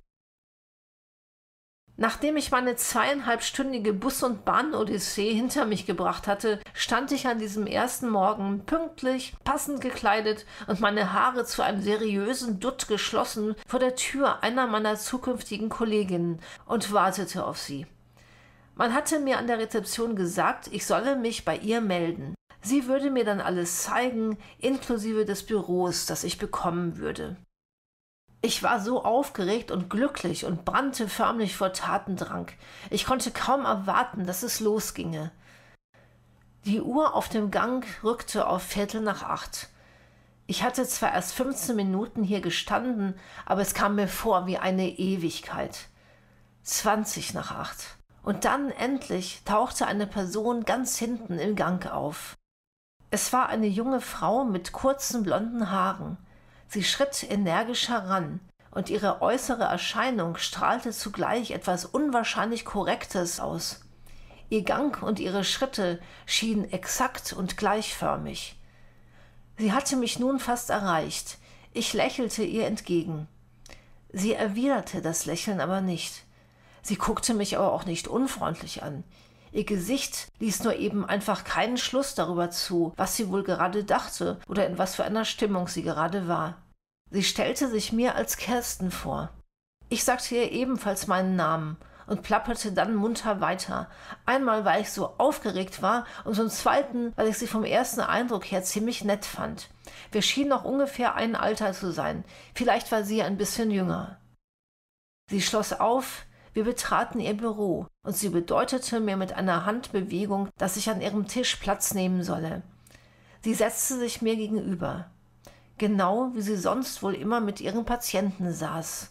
Nachdem ich meine zweieinhalbstündige Bus- und Bahn-Odyssee hinter mich gebracht hatte, stand ich an diesem ersten Morgen pünktlich, passend gekleidet und meine Haare zu einem seriösen Dutt geschlossen vor der Tür einer meiner zukünftigen Kolleginnen und wartete auf sie. Man hatte mir an der Rezeption gesagt, ich solle mich bei ihr melden. Sie würde mir dann alles zeigen, inklusive des Büros, das ich bekommen würde. Ich war so aufgeregt und glücklich und brannte förmlich vor Tatendrang. Ich konnte kaum erwarten, dass es losginge. Die Uhr auf dem Gang rückte auf Viertel nach acht. Ich hatte zwar erst fünfzehn Minuten hier gestanden, aber es kam mir vor wie eine Ewigkeit. Zwanzig nach acht. Und dann endlich tauchte eine Person ganz hinten im Gang auf. Es war eine junge Frau mit kurzen blonden Haaren. Sie schritt energisch heran, und ihre äußere Erscheinung strahlte zugleich etwas unwahrscheinlich Korrektes aus. Ihr Gang und ihre Schritte schienen exakt und gleichförmig. Sie hatte mich nun fast erreicht. Ich lächelte ihr entgegen. Sie erwiderte das Lächeln aber nicht. Sie guckte mich aber auch nicht unfreundlich an. Ihr Gesicht ließ nur eben einfach keinen Schluss darüber zu, was sie wohl gerade dachte oder in was für einer Stimmung sie gerade war. Sie stellte sich mir als Kirsten vor. Ich sagte ihr ebenfalls meinen Namen und plapperte dann munter weiter. Einmal, weil ich so aufgeregt war, und zum Zweiten, weil ich sie vom ersten Eindruck her ziemlich nett fand. Wir schienen noch ungefähr ein Alter zu sein. Vielleicht war sie ein bisschen jünger. Sie schloss auf. Wir betraten ihr Büro, und sie bedeutete mir mit einer Handbewegung, dass ich an ihrem Tisch Platz nehmen solle. Sie setzte sich mir gegenüber, genau wie sie sonst wohl immer mit ihren Patienten saß.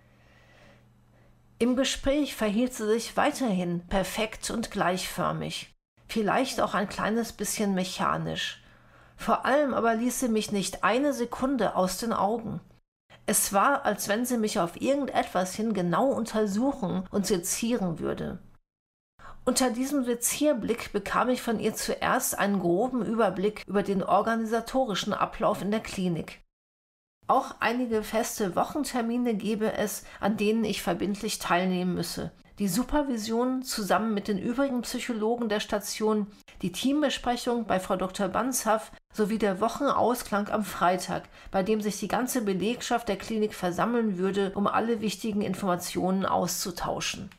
Im Gespräch verhielt sie sich weiterhin perfekt und gleichförmig, vielleicht auch ein kleines bisschen mechanisch. Vor allem aber ließ sie mich nicht eine Sekunde aus den Augen. Es war, als wenn sie mich auf irgendetwas hin genau untersuchen und sezieren würde. Unter diesem Sezierblick bekam ich von ihr zuerst einen groben Überblick über den organisatorischen Ablauf in der Klinik. Auch einige feste Wochentermine gebe es, an denen ich verbindlich teilnehmen müsse. Die Supervision zusammen mit den übrigen Psychologen der Station, die Teambesprechung bei Frau Doktor Banzhaf sowie der Wochenausklang am Freitag, bei dem sich die ganze Belegschaft der Klinik versammeln würde, um alle wichtigen Informationen auszutauschen.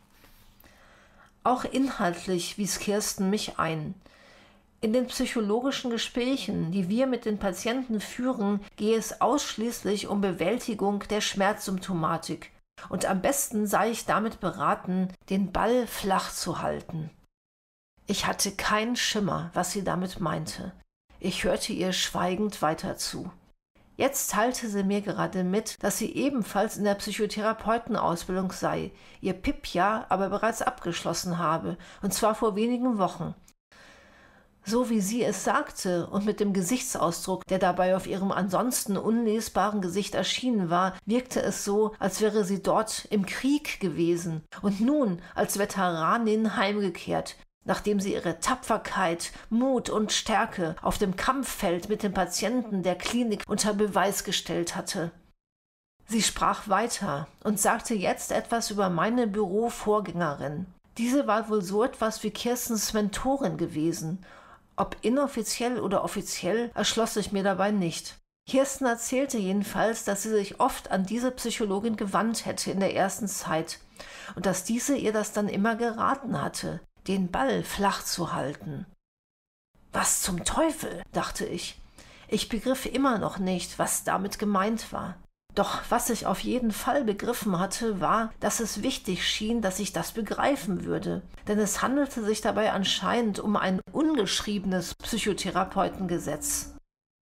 Auch inhaltlich wies Kirsten mich ein. In den psychologischen Gesprächen, die wir mit den Patienten führen, gehe es ausschließlich um Bewältigung der Schmerzsymptomatik. Und am besten sei ich damit beraten, den Ball flach zu halten. Ich hatte keinen Schimmer, was sie damit meinte. Ich hörte ihr schweigend weiter zu. Jetzt teilte sie mir gerade mit, dass sie ebenfalls in der Psychotherapeutenausbildung sei, ihr P I P-Jahr aber bereits abgeschlossen habe, und zwar vor wenigen Wochen. So wie sie es sagte und mit dem Gesichtsausdruck, der dabei auf ihrem ansonsten unlesbaren Gesicht erschienen war, wirkte es so, als wäre sie dort im Krieg gewesen und nun als Veteranin heimgekehrt, nachdem sie ihre Tapferkeit, Mut und Stärke auf dem Kampffeld mit den Patienten der Klinik unter Beweis gestellt hatte. Sie sprach weiter und sagte jetzt etwas über meine Bürovorgängerin. Diese war wohl so etwas wie Kirstens Mentorin gewesen. Ob inoffiziell oder offiziell, erschloss ich mir dabei nicht. Kirsten erzählte jedenfalls, dass sie sich oft an diese Psychologin gewandt hätte in der ersten Zeit und dass diese ihr das dann immer geraten hatte, den Ball flach zu halten. Was zum Teufel, dachte ich. Ich begriff immer noch nicht, was damit gemeint war. Doch was ich auf jeden Fall begriffen hatte, war, dass es wichtig schien, dass ich das begreifen würde, denn es handelte sich dabei anscheinend um ein ungeschriebenes Psychotherapeutengesetz.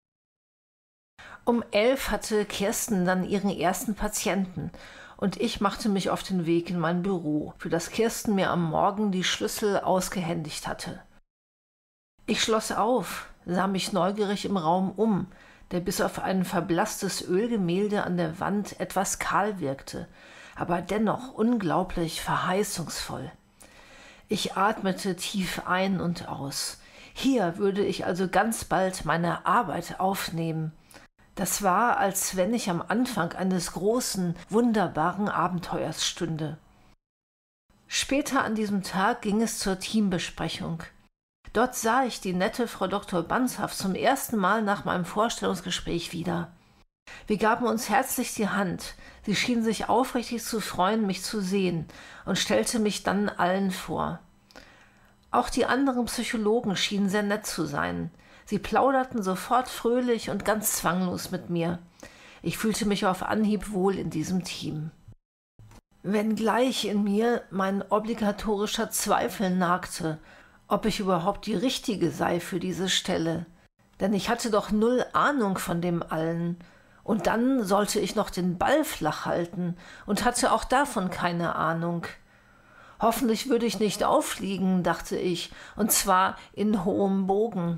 Um elf hatte Kirsten dann ihren ersten Patienten und ich machte mich auf den Weg in mein Büro, für das Kirsten mir am Morgen die Schlüssel ausgehändigt hatte. Ich schloss auf, sah mich neugierig im Raum um, der bis auf ein verblasstes Ölgemälde an der Wand etwas kahl wirkte, aber dennoch unglaublich verheißungsvoll. Ich atmete tief ein und aus. Hier würde ich also ganz bald meine Arbeit aufnehmen. Das war, als wenn ich am Anfang eines großen, wunderbaren Abenteuers stünde. Später an diesem Tag ging es zur Teambesprechung. Dort sah ich die nette Frau Doktor Banzhaf zum ersten Mal nach meinem Vorstellungsgespräch wieder. Wir gaben uns herzlich die Hand. Sie schien sich aufrichtig zu freuen, mich zu sehen, und stellte mich dann allen vor. Auch die anderen Psychologen schienen sehr nett zu sein. Sie plauderten sofort fröhlich und ganz zwanglos mit mir. Ich fühlte mich auf Anhieb wohl in diesem Team. Wenngleich in mir mein obligatorischer Zweifel nagte, ob ich überhaupt die Richtige sei für diese Stelle. Denn ich hatte doch null Ahnung von dem Allen. Und dann sollte ich noch den Ball flach halten und hatte auch davon keine Ahnung. Hoffentlich würde ich nicht auffliegen, dachte ich, und zwar in hohem Bogen.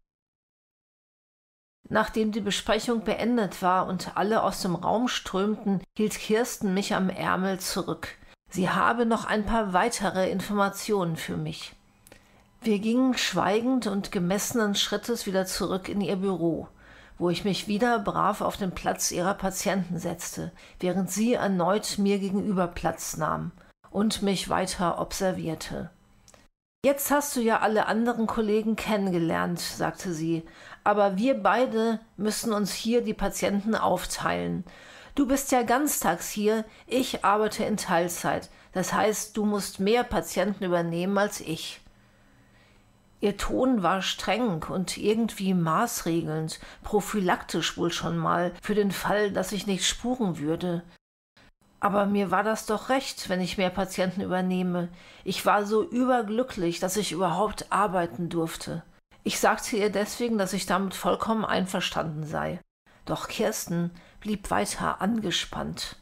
Nachdem die Besprechung beendet war und alle aus dem Raum strömten, hielt Kirsten mich am Ärmel zurück. Sie habe noch ein paar weitere Informationen für mich. Wir gingen schweigend und gemessenen Schrittes wieder zurück in ihr Büro, wo ich mich wieder brav auf den Platz ihrer Patienten setzte, während sie erneut mir gegenüber Platz nahm und mich weiter observierte. »Jetzt hast du ja alle anderen Kollegen kennengelernt«, sagte sie, »aber wir beide müssen uns hier die Patienten aufteilen. Du bist ja ganztags hier, ich arbeite in Teilzeit, das heißt, du musst mehr Patienten übernehmen als ich.« Ihr Ton war streng und irgendwie maßregelnd, prophylaktisch wohl schon mal, für den Fall, dass ich nicht spuren würde. Aber mir war das doch recht, wenn ich mehr Patienten übernehme. Ich war so überglücklich, dass ich überhaupt arbeiten durfte. Ich sagte ihr deswegen, dass ich damit vollkommen einverstanden sei. Doch Kirsten blieb weiter angespannt.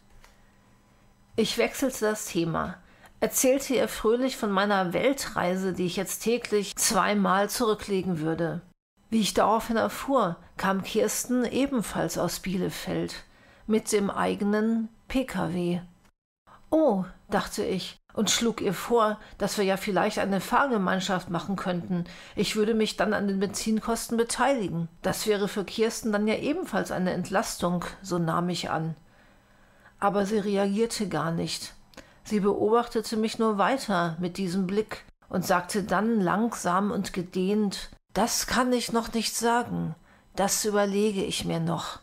Ich wechselte das Thema, erzählte ihr fröhlich von meiner Weltreise, die ich jetzt täglich zweimal zurücklegen würde. Wie ich daraufhin erfuhr, kam Kirsten ebenfalls aus Bielefeld, mit dem eigenen P K W. »Oh«, dachte ich und schlug ihr vor, dass wir ja vielleicht eine Fahrgemeinschaft machen könnten. Ich würde mich dann an den Benzinkosten beteiligen. Das wäre für Kirsten dann ja ebenfalls eine Entlastung, so nahm ich an. Aber sie reagierte gar nicht. Sie beobachtete mich nur weiter mit diesem Blick und sagte dann langsam und gedehnt: »Das kann ich noch nicht sagen. Das überlege ich mir noch.«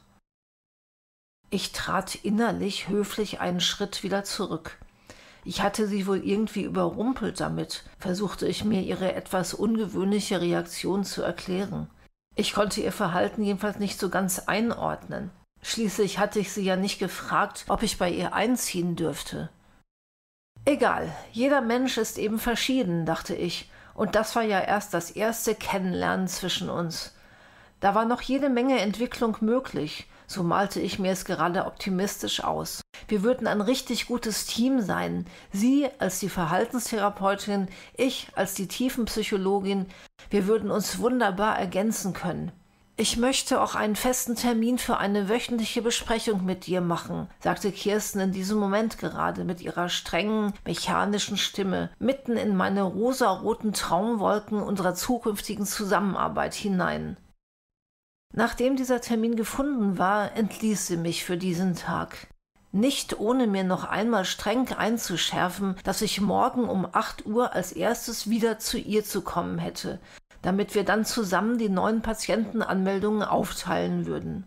Ich trat innerlich höflich einen Schritt wieder zurück. Ich hatte sie wohl irgendwie überrumpelt damit, versuchte ich mir ihre etwas ungewöhnliche Reaktion zu erklären. Ich konnte ihr Verhalten jedenfalls nicht so ganz einordnen. Schließlich hatte ich sie ja nicht gefragt, ob ich bei ihr einziehen dürfte. Egal, jeder Mensch ist eben verschieden, dachte ich, und das war ja erst das erste Kennenlernen zwischen uns. Da war noch jede Menge Entwicklung möglich, so malte ich mir es gerade optimistisch aus. Wir würden ein richtig gutes Team sein, sie als die Verhaltenstherapeutin, ich als die Tiefenpsychologin. Wir würden uns wunderbar ergänzen können. »Ich möchte auch einen festen Termin für eine wöchentliche Besprechung mit dir machen«, sagte Kirsten in diesem Moment gerade mit ihrer strengen, mechanischen Stimme, mitten in meine rosaroten Traumwolken unserer zukünftigen Zusammenarbeit hinein. Nachdem dieser Termin gefunden war, entließ sie mich für diesen Tag. Nicht ohne mir noch einmal streng einzuschärfen, dass ich morgen um acht Uhr als erstes wieder zu ihr zu kommen hätte, damit wir dann zusammen die neuen Patientenanmeldungen aufteilen würden.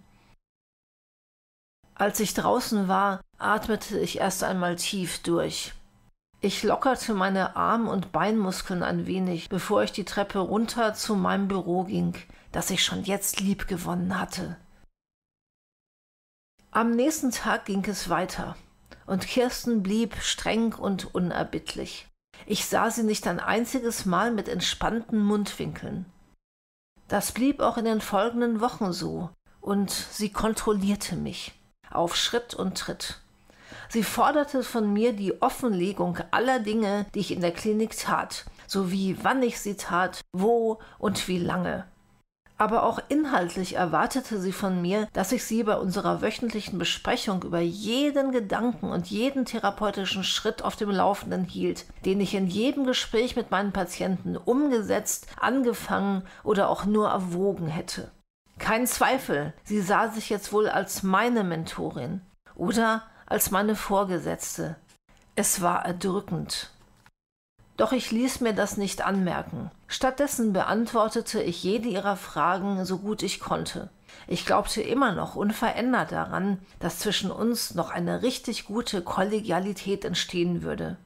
Als ich draußen war, atmete ich erst einmal tief durch. Ich lockerte meine Arm- und Beinmuskeln ein wenig, bevor ich die Treppe runter zu meinem Büro ging, das ich schon jetzt liebgewonnen hatte. Am nächsten Tag ging es weiter, und Kirsten blieb streng und unerbittlich. Ich sah sie nicht ein einziges Mal mit entspannten Mundwinkeln. Das blieb auch in den folgenden Wochen so, und sie kontrollierte mich, auf Schritt und Tritt. Sie forderte von mir die Offenlegung aller Dinge, die ich in der Klinik tat, sowie wann ich sie tat, wo und wie lange. Aber auch inhaltlich erwartete sie von mir, dass ich sie bei unserer wöchentlichen Besprechung über jeden Gedanken und jeden therapeutischen Schritt auf dem Laufenden hielt, den ich in jedem Gespräch mit meinen Patienten umgesetzt, angefangen oder auch nur erwogen hätte. Kein Zweifel, sie sah sich jetzt wohl als meine Mentorin oder als meine Vorgesetzte. Es war erdrückend. Doch ich ließ mir das nicht anmerken. Stattdessen beantwortete ich jede ihrer Fragen, so gut ich konnte. Ich glaubte immer noch unverändert daran, dass zwischen uns noch eine richtig gute Kollegialität entstehen würde.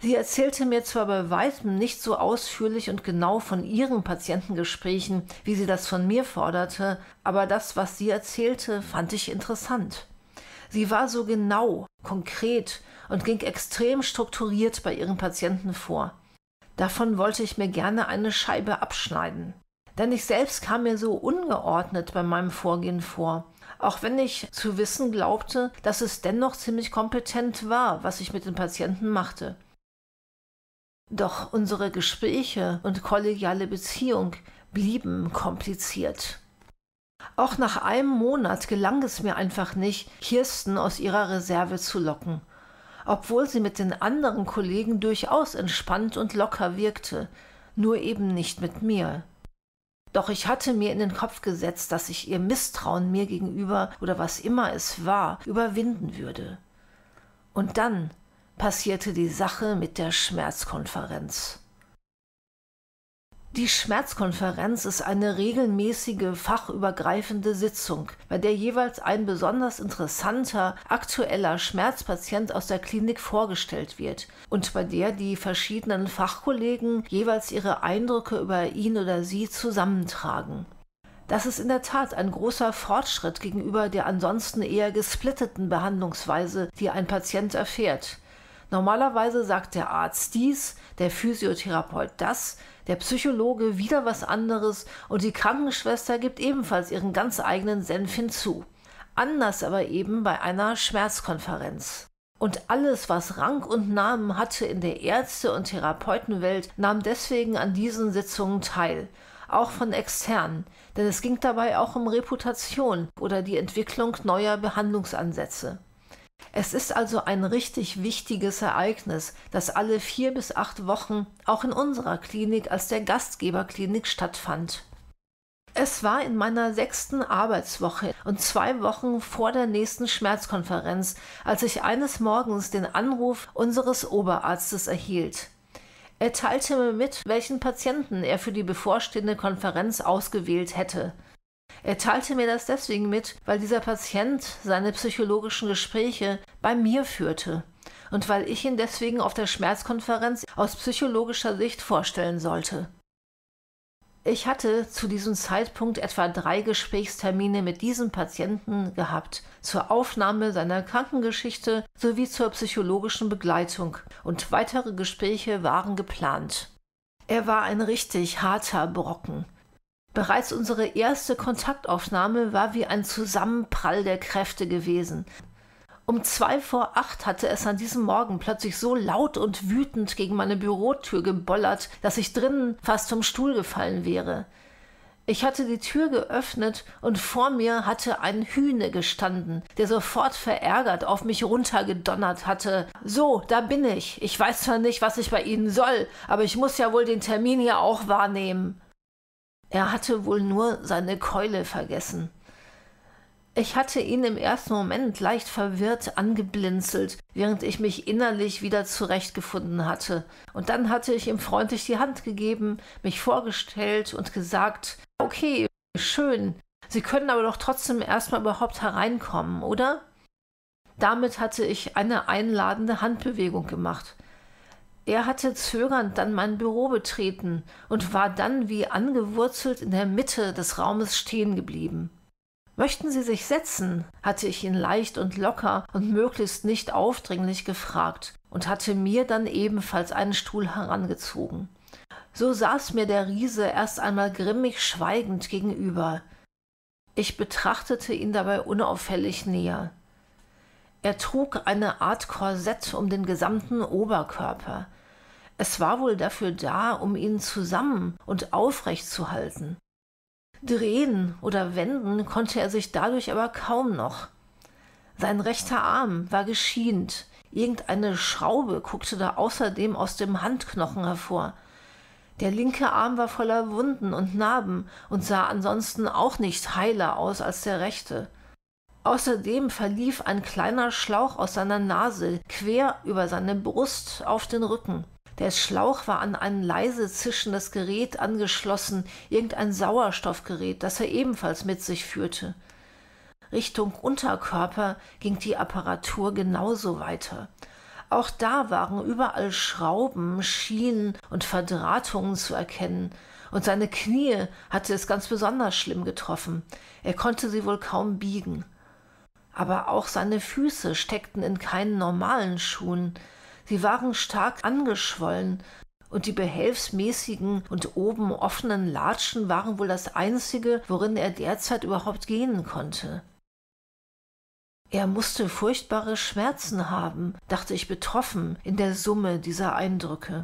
Sie erzählte mir zwar bei weitem nicht so ausführlich und genau von ihren Patientengesprächen, wie sie das von mir forderte, aber das, was sie erzählte, fand ich interessant. Sie war so genau, konkret und ging extrem strukturiert bei ihren Patienten vor. Davon wollte ich mir gerne eine Scheibe abschneiden. Denn ich selbst kam mir so ungeordnet bei meinem Vorgehen vor, auch wenn ich zu wissen glaubte, dass es dennoch ziemlich kompetent war, was ich mit den Patienten machte. Doch unsere Gespräche und kollegiale Beziehung blieben kompliziert. Auch nach einem Monat gelang es mir einfach nicht, Kirsten aus ihrer Reserve zu locken, obwohl sie mit den anderen Kollegen durchaus entspannt und locker wirkte, nur eben nicht mit mir. Doch ich hatte mir in den Kopf gesetzt, dass ich ihr Misstrauen mir gegenüber oder was immer es war, überwinden würde. Und dann passierte die Sache mit der Schmerzkonferenz. Die Schmerzkonferenz ist eine regelmäßige fachübergreifende Sitzung, bei der jeweils ein besonders interessanter, aktueller Schmerzpatient aus der Klinik vorgestellt wird und bei der die verschiedenen Fachkollegen jeweils ihre Eindrücke über ihn oder sie zusammentragen. Das ist in der Tat ein großer Fortschritt gegenüber der ansonsten eher gesplitteten Behandlungsweise, die ein Patient erfährt. Normalerweise sagt der Arzt dies, der Physiotherapeut das, der Psychologe wieder was anderes und die Krankenschwester gibt ebenfalls ihren ganz eigenen Senf hinzu. Anders aber eben bei einer Schmerzkonferenz. Und alles, was Rang und Namen hatte in der Ärzte- und Therapeutenwelt, nahm deswegen an diesen Sitzungen teil, auch von externen, denn es ging dabei auch um Reputation oder die Entwicklung neuer Behandlungsansätze. Es ist also ein richtig wichtiges Ereignis, das alle vier bis acht Wochen auch in unserer Klinik als der Gastgeberklinik stattfand. Es war in meiner sechsten Arbeitswoche und zwei Wochen vor der nächsten Schmerzkonferenz, als ich eines Morgens den Anruf unseres Oberarztes erhielt. Er teilte mir mit, welchen Patienten er für die bevorstehende Konferenz ausgewählt hätte. Er teilte mir das deswegen mit, weil dieser Patient seine psychologischen Gespräche bei mir führte und weil ich ihn deswegen auf der Schmerzkonferenz aus psychologischer Sicht vorstellen sollte. Ich hatte zu diesem Zeitpunkt etwa drei Gesprächstermine mit diesem Patienten gehabt, zur Aufnahme seiner Krankengeschichte sowie zur psychologischen Begleitung, und weitere Gespräche waren geplant. Er war ein richtig harter Brocken. Bereits unsere erste Kontaktaufnahme war wie ein Zusammenprall der Kräfte gewesen. Um zwei vor acht hatte es an diesem Morgen plötzlich so laut und wütend gegen meine Bürotür gebollert, dass ich drinnen fast vom Stuhl gefallen wäre. Ich hatte die Tür geöffnet und vor mir hatte ein Hühne gestanden, der sofort verärgert auf mich runtergedonnert hatte. »So, da bin ich. Ich weiß zwar nicht, was ich bei Ihnen soll, aber ich muss ja wohl den Termin hier auch wahrnehmen.« Er hatte wohl nur seine Keule vergessen. Ich hatte ihn im ersten Moment leicht verwirrt angeblinzelt, während ich mich innerlich wieder zurechtgefunden hatte. Und dann hatte ich ihm freundlich die Hand gegeben, mich vorgestellt und gesagt, »Okay, schön, Sie können aber doch trotzdem erstmal überhaupt hereinkommen, oder?« Damit hatte ich eine einladende Handbewegung gemacht. Er hatte zögernd dann mein Büro betreten und war dann wie angewurzelt in der Mitte des Raumes stehen geblieben. »Möchten Sie sich setzen?« hatte ich ihn leicht und locker und möglichst nicht aufdringlich gefragt und hatte mir dann ebenfalls einen Stuhl herangezogen. So saß mir der Riese erst einmal grimmig schweigend gegenüber. Ich betrachtete ihn dabei unauffällig näher. Er trug eine Art Korsett um den gesamten Oberkörper. Es war wohl dafür da, um ihn zusammen und aufrecht zu halten. Drehen oder wenden konnte er sich dadurch aber kaum noch. Sein rechter Arm war geschient, irgendeine Schraube guckte da außerdem aus dem Handknochen hervor. Der linke Arm war voller Wunden und Narben und sah ansonsten auch nicht heiler aus als der rechte. Außerdem verlief ein kleiner Schlauch aus seiner Nase quer über seine Brust auf den Rücken. Der Schlauch war an ein leise zischendes Gerät angeschlossen, irgendein Sauerstoffgerät, das er ebenfalls mit sich führte. Richtung Unterkörper ging die Apparatur genauso weiter. Auch da waren überall Schrauben, Schienen und Verdrahtungen zu erkennen, und seine Knie hatte es ganz besonders schlimm getroffen. Er konnte sie wohl kaum biegen. Aber auch seine Füße steckten in keinen normalen Schuhen. Sie waren stark angeschwollen, und die behelfsmäßigen und oben offenen Latschen waren wohl das Einzige, worin er derzeit überhaupt gehen konnte. Er musste furchtbare Schmerzen haben, dachte ich betroffen in der Summe dieser Eindrücke.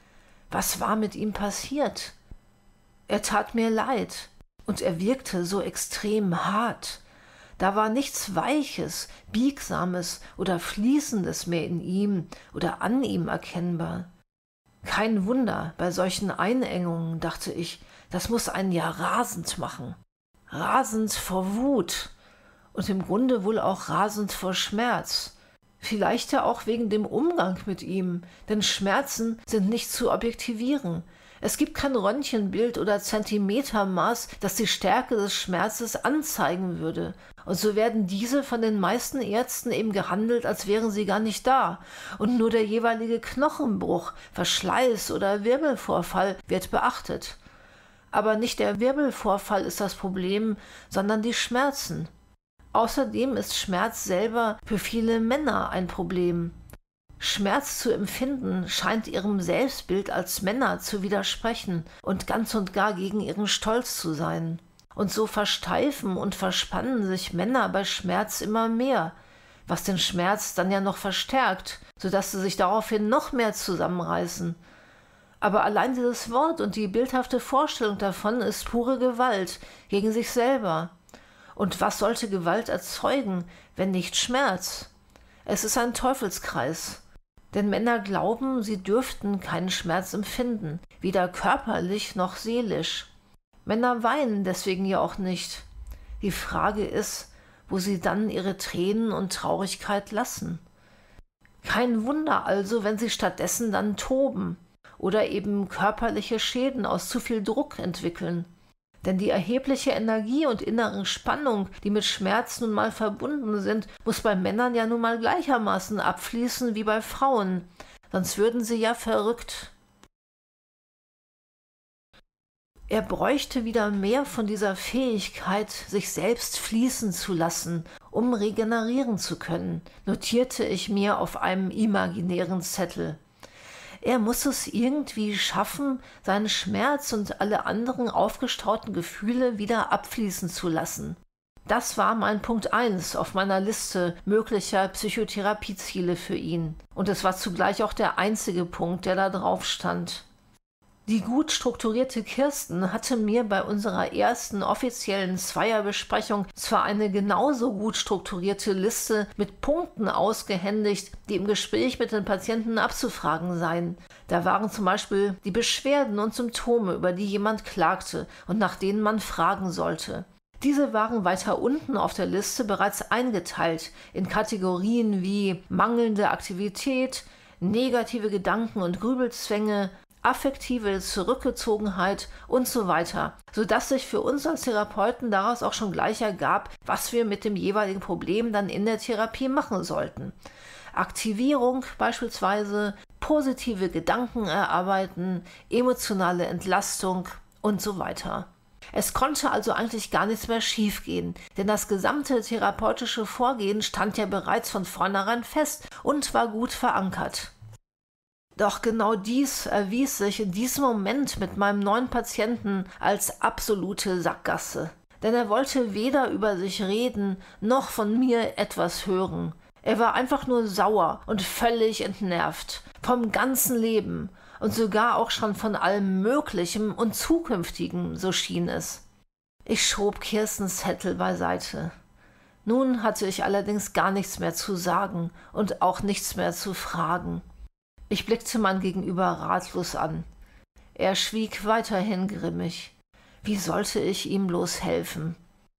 Was war mit ihm passiert? Er tat mir leid, und er wirkte so extrem hart. Da war nichts Weiches, Biegsames oder Fließendes mehr in ihm oder an ihm erkennbar. Kein Wunder bei solchen Einengungen, dachte ich, das muss einen ja rasend machen. Rasend vor Wut und im Grunde wohl auch rasend vor Schmerz. Vielleicht ja auch wegen dem Umgang mit ihm, denn Schmerzen sind nicht zu objektivieren. Es gibt kein Röntgenbild oder Zentimetermaß, das die Stärke des Schmerzes anzeigen würde. Und so werden diese von den meisten Ärzten eben gehandelt, als wären sie gar nicht da. Und nur der jeweilige Knochenbruch, Verschleiß oder Wirbelvorfall wird beachtet. Aber nicht der Wirbelvorfall ist das Problem, sondern die Schmerzen. Außerdem ist Schmerz selber für viele Männer ein Problem. Schmerz zu empfinden scheint ihrem Selbstbild als Männer zu widersprechen und ganz und gar gegen ihren Stolz zu sein. Und so versteifen und verspannen sich Männer bei Schmerz immer mehr, was den Schmerz dann ja noch verstärkt, sodass sie sich daraufhin noch mehr zusammenreißen. Aber allein dieses Wort und die bildhafte Vorstellung davon ist pure Gewalt gegen sich selber. Und was sollte Gewalt erzeugen, wenn nicht Schmerz? Es ist ein Teufelskreis. Denn Männer glauben, sie dürften keinen Schmerz empfinden, weder körperlich noch seelisch. Männer weinen deswegen ja auch nicht. Die Frage ist, wo sie dann ihre Tränen und Traurigkeit lassen. Kein Wunder also, wenn sie stattdessen dann toben oder eben körperliche Schäden aus zu viel Druck entwickeln. Denn die erhebliche Energie und innere Spannung, die mit Schmerz nun mal verbunden sind, muss bei Männern ja nun mal gleichermaßen abfließen wie bei Frauen, sonst würden sie ja verrückt. Er bräuchte wieder mehr von dieser Fähigkeit, sich selbst fließen zu lassen, um regenerieren zu können, notierte ich mir auf einem imaginären Zettel. Er muss es irgendwie schaffen, seinen Schmerz und alle anderen aufgestauten Gefühle wieder abfließen zu lassen. Das war mein Punkt eins auf meiner Liste möglicher Psychotherapieziele für ihn. Und es war zugleich auch der einzige Punkt, der da drauf stand. Die gut strukturierte Kirsten hatte mir bei unserer ersten offiziellen Zweierbesprechung zwar eine genauso gut strukturierte Liste mit Punkten ausgehändigt, die im Gespräch mit den Patienten abzufragen seien. Da waren zum Beispiel die Beschwerden und Symptome, über die jemand klagte und nach denen man fragen sollte. Diese waren weiter unten auf der Liste bereits eingeteilt in Kategorien wie mangelnde Aktivität, negative Gedanken und Grübelzwänge, affektive Zurückgezogenheit und so weiter, sodass sich für uns als Therapeuten daraus auch schon gleich ergab, was wir mit dem jeweiligen Problem dann in der Therapie machen sollten. Aktivierung beispielsweise, positive Gedanken erarbeiten, emotionale Entlastung und so weiter. Es konnte also eigentlich gar nichts mehr schiefgehen, denn das gesamte therapeutische Vorgehen stand ja bereits von vornherein fest und war gut verankert. Doch genau dies erwies sich in diesem Moment mit meinem neuen Patienten als absolute Sackgasse. Denn er wollte weder über sich reden, noch von mir etwas hören. Er war einfach nur sauer und völlig entnervt. Vom ganzen Leben und sogar auch schon von allem Möglichen und Zukünftigen, so schien es. Ich schob Kirstens Zettel beiseite. Nun hatte ich allerdings gar nichts mehr zu sagen und auch nichts mehr zu fragen. Ich blickte mein Gegenüber ratlos an. Er schwieg weiterhin grimmig. Wie sollte ich ihm bloß helfen?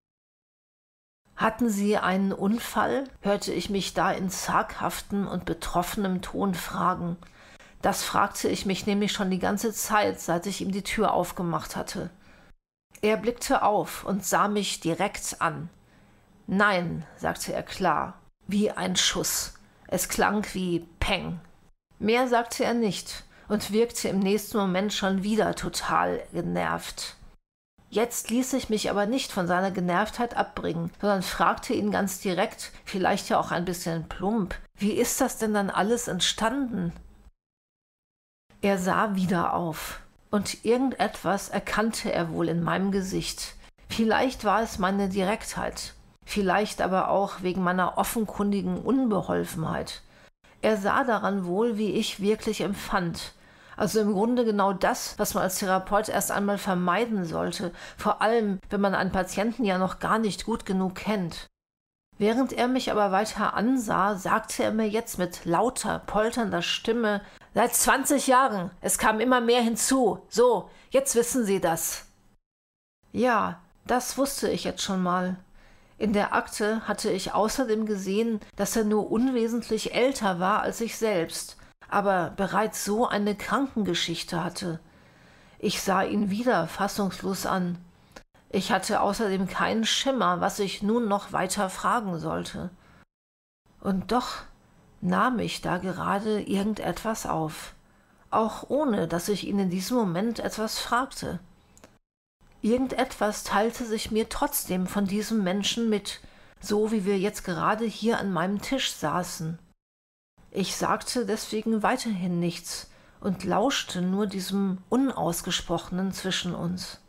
»Hatten Sie einen Unfall?« hörte ich mich da in zaghaftem und betroffenem Ton fragen. Das fragte ich mich nämlich schon die ganze Zeit, seit ich ihm die Tür aufgemacht hatte. Er blickte auf und sah mich direkt an. »Nein«, sagte er klar, wie ein Schuss. Es klang wie Peng. Mehr sagte er nicht und wirkte im nächsten Moment schon wieder total genervt. Jetzt ließ ich mich aber nicht von seiner Genervtheit abbringen, sondern fragte ihn ganz direkt, vielleicht ja auch ein bisschen plump, wie ist das denn dann alles entstanden? Er sah wieder auf, und irgendetwas erkannte er wohl in meinem Gesicht. Vielleicht war es meine Direktheit, vielleicht aber auch wegen meiner offenkundigen Unbeholfenheit. Er sah daran wohl, wie ich wirklich empfand. Also im Grunde genau das, was man als Therapeut erst einmal vermeiden sollte, vor allem, wenn man einen Patienten ja noch gar nicht gut genug kennt. Während er mich aber weiter ansah, sagte er mir jetzt mit lauter, polternder Stimme: »Seit zwanzig Jahren, es kam immer mehr hinzu. So, jetzt wissen Sie das.« Ja, das wusste ich jetzt schon mal. In der Akte hatte ich außerdem gesehen, dass er nur unwesentlich älter war als ich selbst, aber bereits so eine Krankengeschichte hatte. Ich sah ihn wieder fassungslos an. Ich hatte außerdem keinen Schimmer, was ich nun noch weiter fragen sollte. Und doch nahm ich da gerade irgendetwas auf, auch ohne dass ich ihn in diesem Moment etwas fragte. Irgendetwas teilte sich mir trotzdem von diesem Menschen mit, so wie wir jetzt gerade hier an meinem Tisch saßen. Ich sagte deswegen weiterhin nichts und lauschte nur diesem Unausgesprochenen zwischen uns.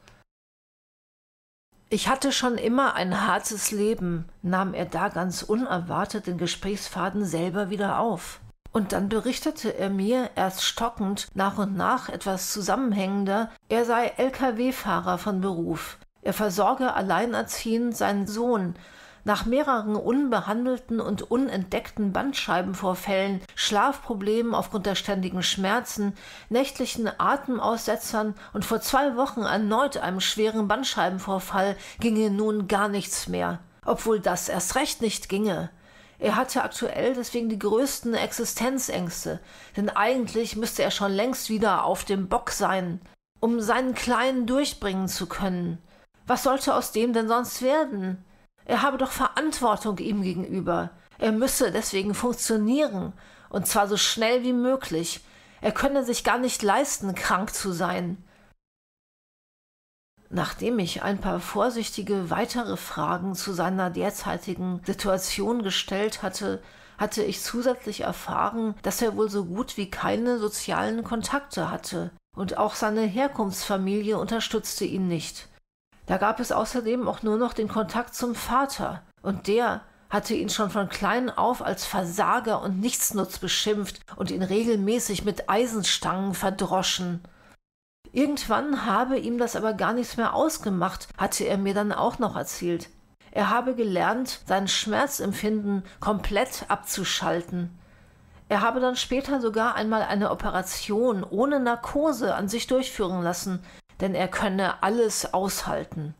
»Ich hatte schon immer ein hartes Leben«, nahm er da ganz unerwartet den Gesprächsfaden selber wieder auf. Und dann berichtete er mir, erst stockend, nach und nach etwas zusammenhängender, er sei L K W-Fahrer von Beruf. Er versorge alleinerziehend seinen Sohn. Nach mehreren unbehandelten und unentdeckten Bandscheibenvorfällen, Schlafproblemen aufgrund der ständigen Schmerzen, nächtlichen Atemaussetzern und vor zwei Wochen erneut einem schweren Bandscheibenvorfall ginge nun gar nichts mehr. Obwohl das erst recht nicht ginge. Er hatte aktuell deswegen die größten Existenzängste, denn eigentlich müsste er schon längst wieder auf dem Bock sein, um seinen Kleinen durchbringen zu können. Was sollte aus dem denn sonst werden? Er habe doch Verantwortung ihm gegenüber. Er müsse deswegen funktionieren, und zwar so schnell wie möglich. Er könne sich gar nicht leisten, krank zu sein. Nachdem ich ein paar vorsichtige weitere Fragen zu seiner derzeitigen Situation gestellt hatte, hatte ich zusätzlich erfahren, dass er wohl so gut wie keine sozialen Kontakte hatte, und auch seine Herkunftsfamilie unterstützte ihn nicht. Da gab es außerdem auch nur noch den Kontakt zum Vater, und der hatte ihn schon von klein auf als Versager und Nichtsnutz beschimpft und ihn regelmäßig mit Eisenstangen verdroschen. Irgendwann habe ihm das aber gar nichts mehr ausgemacht, hatte er mir dann auch noch erzählt. Er habe gelernt, sein Schmerzempfinden komplett abzuschalten. Er habe dann später sogar einmal eine Operation ohne Narkose an sich durchführen lassen, denn er könne alles aushalten.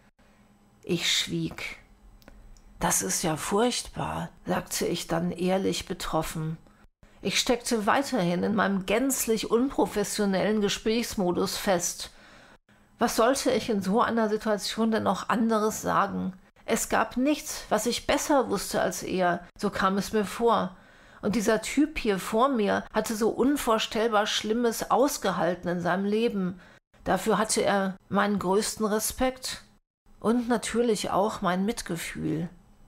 Ich schwieg. »Das ist ja furchtbar«, sagte ich dann ehrlich betroffen. Ich steckte weiterhin in meinem gänzlich unprofessionellen Gesprächsmodus fest. Was sollte ich in so einer Situation denn noch anderes sagen? Es gab nichts, was ich besser wusste als er, so kam es mir vor. Und dieser Typ hier vor mir hatte so unvorstellbar Schlimmes ausgehalten in seinem Leben. Dafür hatte er meinen größten Respekt und natürlich auch mein Mitgefühl.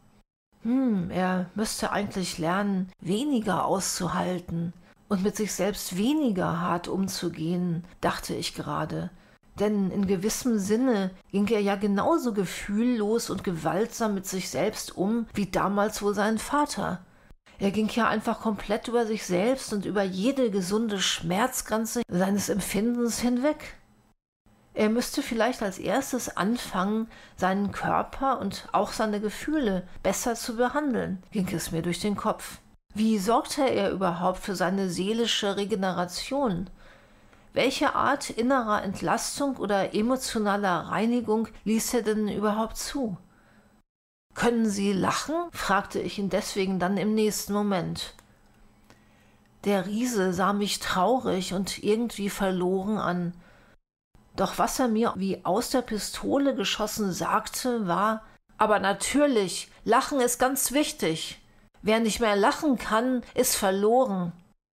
Hm, er müsste eigentlich lernen, weniger auszuhalten und mit sich selbst weniger hart umzugehen, dachte ich gerade. Denn in gewissem Sinne ging er ja genauso gefühllos und gewaltsam mit sich selbst um wie damals wohl sein Vater. Er ging ja einfach komplett über sich selbst und über jede gesunde Schmerzgrenze seines Empfindens hinweg. Er müsste vielleicht als erstes anfangen, seinen Körper und auch seine Gefühle besser zu behandeln, ging es mir durch den Kopf. Wie sorgte er überhaupt für seine seelische Regeneration? Welche Art innerer Entlastung oder emotionaler Reinigung ließ er denn überhaupt zu? »Können Sie lachen?« fragte ich ihn deswegen dann im nächsten Moment. Der Riese sah mich traurig und irgendwie verloren an. Doch was er mir wie aus der Pistole geschossen sagte, war: »Aber natürlich, Lachen ist ganz wichtig. Wer nicht mehr lachen kann, ist verloren.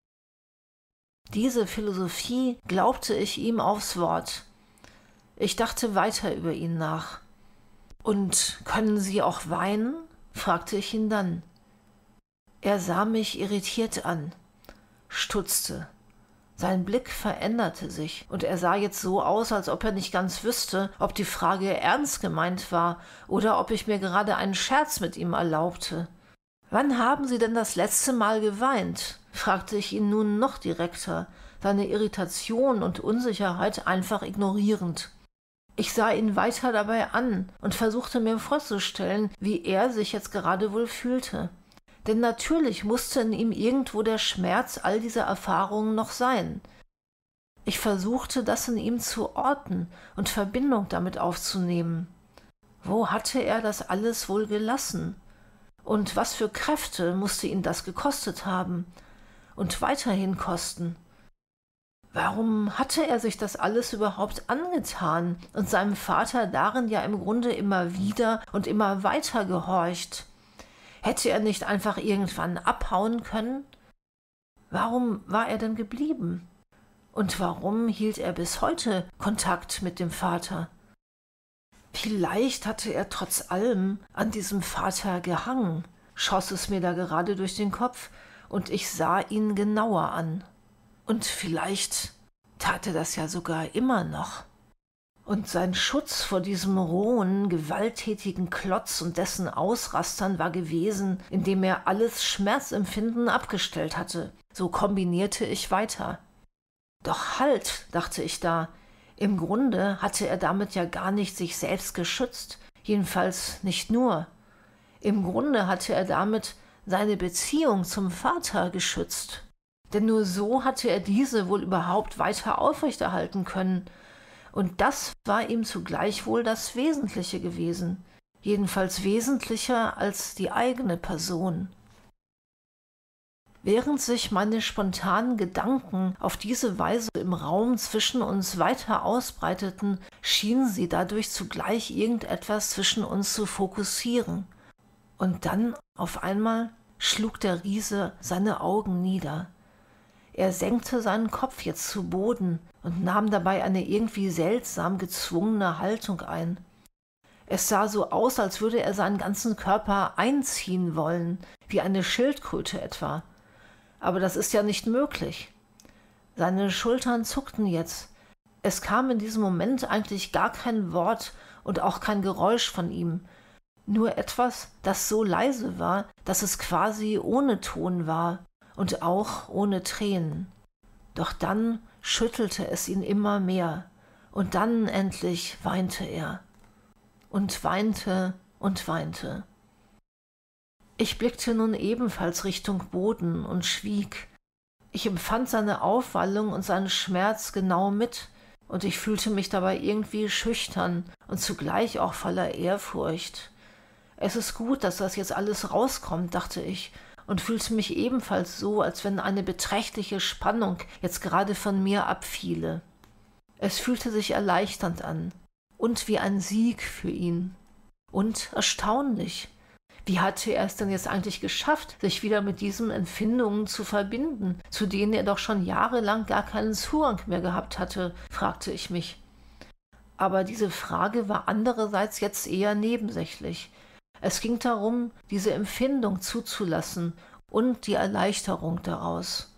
Diese Philosophie glaubte ich ihm aufs Wort. Ich dachte weiter über ihn nach. »Und können Sie auch weinen?« fragte ich ihn dann. Er sah mich irritiert an, stutzte. Sein Blick veränderte sich, und er sah jetzt so aus, als ob er nicht ganz wüsste, ob die Frage ernst gemeint war oder ob ich mir gerade einen Scherz mit ihm erlaubte. »Wann haben Sie denn das letzte Mal geweint?« fragte ich ihn nun noch direkter, seine Irritation und Unsicherheit einfach ignorierend. Ich sah ihn weiter dabei an und versuchte mir vorzustellen, wie er sich jetzt gerade wohl fühlte. Denn natürlich musste in ihm irgendwo der Schmerz all dieser Erfahrungen noch sein. Ich versuchte, das in ihm zu orten und Verbindung damit aufzunehmen. Wo hatte er das alles wohl gelassen? Und was für Kräfte musste ihn das gekostet haben und weiterhin kosten? Warum hatte er sich das alles überhaupt angetan und seinem Vater darin ja im Grunde immer wieder und immer weiter gehorcht? Hätte er nicht einfach irgendwann abhauen können? Warum war er denn geblieben? Und warum hielt er bis heute Kontakt mit dem Vater? Vielleicht hatte er trotz allem an diesem Vater gehangen, schoss es mir da gerade durch den Kopf, und ich sah ihn genauer an. Und vielleicht tat er das ja sogar immer noch. Und sein Schutz vor diesem rohen, gewalttätigen Klotz und dessen Ausrastern war gewesen, indem er alles Schmerzempfinden abgestellt hatte. So kombinierte ich weiter. Doch halt, dachte ich da, im Grunde hatte er damit ja gar nicht sich selbst geschützt, jedenfalls nicht nur. Im Grunde hatte er damit seine Beziehung zum Vater geschützt. Denn nur so hatte er diese wohl überhaupt weiter aufrechterhalten können. Und das war ihm zugleich wohl das Wesentliche gewesen, jedenfalls wesentlicher als die eigene Person. Während sich meine spontanen Gedanken auf diese Weise im Raum zwischen uns weiter ausbreiteten, schienen sie dadurch zugleich irgendetwas zwischen uns zu fokussieren. Und dann auf einmal schlug der Riese seine Augen nieder. Er senkte seinen Kopf jetzt zu Boden und nahm dabei eine irgendwie seltsam gezwungene Haltung ein. Es sah so aus, als würde er seinen ganzen Körper einziehen wollen, wie eine Schildkröte etwa. Aber das ist ja nicht möglich. Seine Schultern zuckten jetzt. Es kam in diesem Moment eigentlich gar kein Wort und auch kein Geräusch von ihm. Nur etwas, das so leise war, dass es quasi ohne Ton war und auch ohne Tränen. Doch dann schüttelte es ihn immer mehr, und dann endlich weinte er. Und weinte und weinte. Ich blickte nun ebenfalls Richtung Boden und schwieg. Ich empfand seine Aufwallung und seinen Schmerz genau mit, und ich fühlte mich dabei irgendwie schüchtern und zugleich auch voller Ehrfurcht. Es ist gut, dass das jetzt alles rauskommt, dachte ich, und fühlte mich ebenfalls so, als wenn eine beträchtliche Spannung jetzt gerade von mir abfiele. Es fühlte sich erleichternd an und wie ein Sieg für ihn. Und erstaunlich. Wie hatte er es denn jetzt eigentlich geschafft, sich wieder mit diesen Empfindungen zu verbinden, zu denen er doch schon jahrelang gar keinen Zugang mehr gehabt hatte, fragte ich mich. Aber diese Frage war andererseits jetzt eher nebensächlich. Es ging darum, diese Empfindung zuzulassen und die Erleichterung daraus.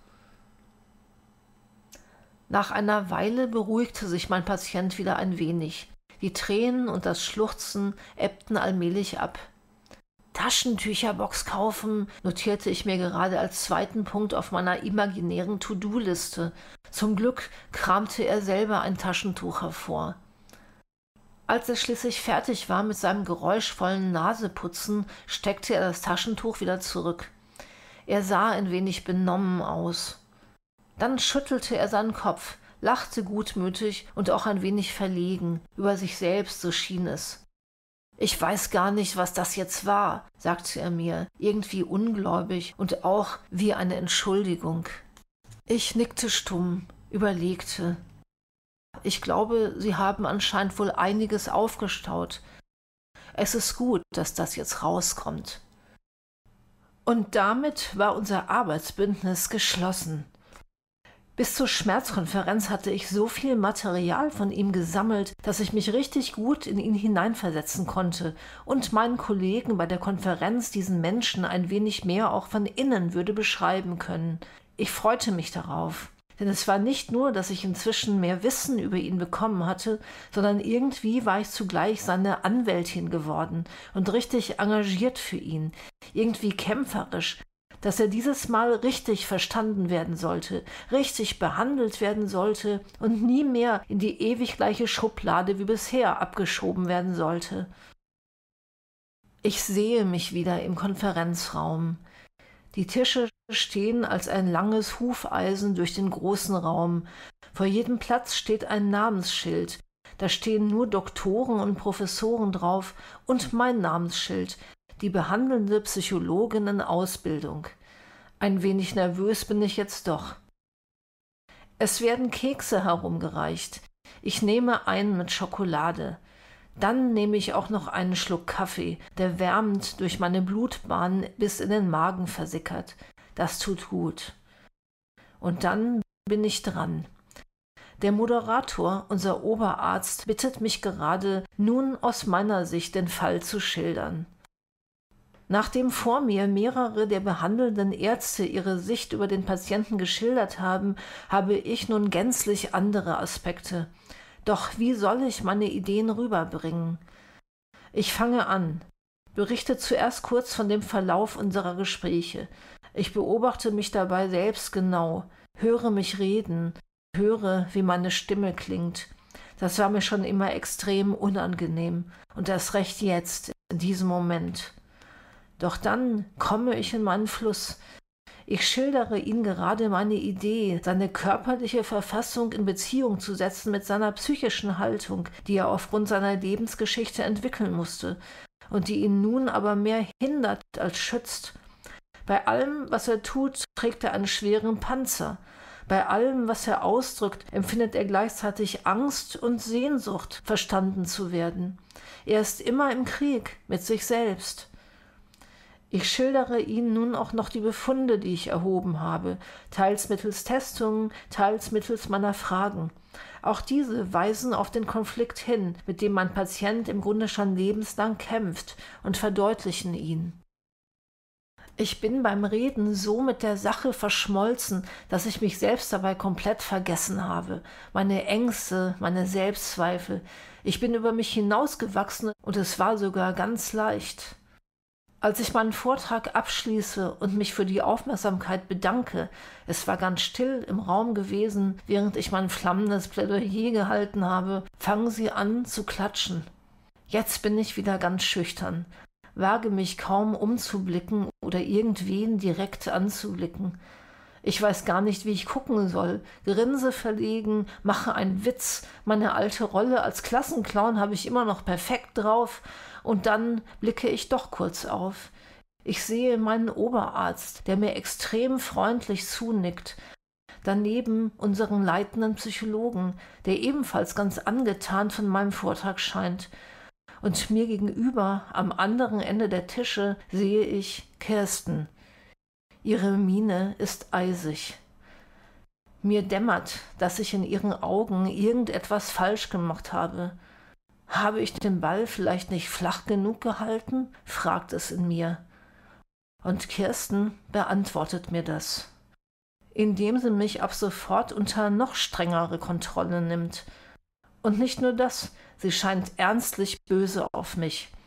Nach einer Weile beruhigte sich mein Patient wieder ein wenig. Die Tränen und das Schluchzen ebbten allmählich ab. Taschentücherbox kaufen, notierte ich mir gerade als zweiten Punkt auf meiner imaginären To-Do-Liste. Zum Glück kramte er selber ein Taschentuch hervor. Als er schließlich fertig war mit seinem geräuschvollen Naseputzen, steckte er das Taschentuch wieder zurück. Er sah ein wenig benommen aus. Dann schüttelte er seinen Kopf, lachte gutmütig und auch ein wenig verlegen, über sich selbst, so schien es. »Ich weiß gar nicht, was das jetzt war«, sagte er mir, irgendwie ungläubig und auch wie eine Entschuldigung. Ich nickte stumm, überlegte. Ich glaube, Sie haben anscheinend wohl einiges aufgestaut. Es ist gut, dass das jetzt rauskommt. Und damit war unser Arbeitsbündnis geschlossen. Bis zur Schmerzkonferenz hatte ich so viel Material von ihm gesammelt, dass ich mich richtig gut in ihn hineinversetzen konnte und meinen Kollegen bei der Konferenz diesen Menschen ein wenig mehr auch von innen würde beschreiben können. Ich freute mich darauf, denn es war nicht nur, dass ich inzwischen mehr Wissen über ihn bekommen hatte, sondern irgendwie war ich zugleich seine Anwältin geworden und richtig engagiert für ihn, irgendwie kämpferisch, dass er dieses Mal richtig verstanden werden sollte, richtig behandelt werden sollte und nie mehr in die ewig gleiche Schublade wie bisher abgeschoben werden sollte. Ich sehe mich wieder im Konferenzraum. Die Tische stehen als ein langes Hufeisen durch den großen Raum. Vor jedem Platz steht ein Namensschild. Da stehen nur Doktoren und Professoren drauf und mein Namensschild, die behandelnde Psychologin in Ausbildung. Ein wenig nervös bin ich jetzt doch. Es werden Kekse herumgereicht. Ich nehme einen mit Schokolade. Dann nehme ich auch noch einen Schluck Kaffee, der wärmend durch meine Blutbahn bis in den Magen versickert. Das tut gut. Und dann bin ich dran. Der Moderator, unser Oberarzt, bittet mich gerade, nun aus meiner Sicht den Fall zu schildern. Nachdem vor mir mehrere der behandelnden Ärzte ihre Sicht über den Patienten geschildert haben, habe ich nun gänzlich andere Aspekte. Doch wie soll ich meine Ideen rüberbringen? Ich fange an, berichte zuerst kurz von dem Verlauf unserer Gespräche. Ich beobachte mich dabei selbst genau, höre mich reden, höre, wie meine Stimme klingt. Das war mir schon immer extrem unangenehm und erst recht jetzt, in diesem Moment. Doch dann komme ich in meinen Fluss. Ich schildere ihm gerade meine Idee, seine körperliche Verfassung in Beziehung zu setzen mit seiner psychischen Haltung, die er aufgrund seiner Lebensgeschichte entwickeln musste und die ihn nun aber mehr hindert als schützt. Bei allem, was er tut, trägt er einen schweren Panzer. Bei allem, was er ausdrückt, empfindet er gleichzeitig Angst und Sehnsucht, verstanden zu werden. Er ist immer im Krieg mit sich selbst. Ich schildere Ihnen nun auch noch die Befunde, die ich erhoben habe, teils mittels Testungen, teils mittels meiner Fragen. Auch diese weisen auf den Konflikt hin, mit dem mein Patient im Grunde schon lebenslang kämpft, und verdeutlichen ihn. Ich bin beim Reden so mit der Sache verschmolzen, dass ich mich selbst dabei komplett vergessen habe. Meine Ängste, meine Selbstzweifel. Ich bin über mich hinausgewachsen und es war sogar ganz leicht. Als ich meinen Vortrag abschließe und mich für die Aufmerksamkeit bedanke, es war ganz still im Raum gewesen, während ich mein flammendes Plädoyer gehalten habe, fangen sie an zu klatschen. Jetzt bin ich wieder ganz schüchtern, wage mich kaum umzublicken oder irgendwen direkt anzublicken. Ich weiß gar nicht, wie ich gucken soll, grinse verlegen, mache einen Witz, meine alte Rolle als Klassenclown habe ich immer noch perfekt drauf, und dann blicke ich doch kurz auf. Ich sehe meinen Oberarzt, der mir extrem freundlich zunickt, daneben unseren leitenden Psychologen, der ebenfalls ganz angetan von meinem Vortrag scheint. Und mir gegenüber, am anderen Ende der Tische, sehe ich Kirsten. Ihre Miene ist eisig. Mir dämmert, dass ich in ihren Augen irgendetwas falsch gemacht habe. Habe ich den Ball vielleicht nicht flach genug gehalten? Fragt es in mir. Und Kirsten beantwortet mir das, indem sie mich ab sofort unter noch strengere Kontrolle nimmt. Und nicht nur das, sie scheint ernstlich böse auf mich.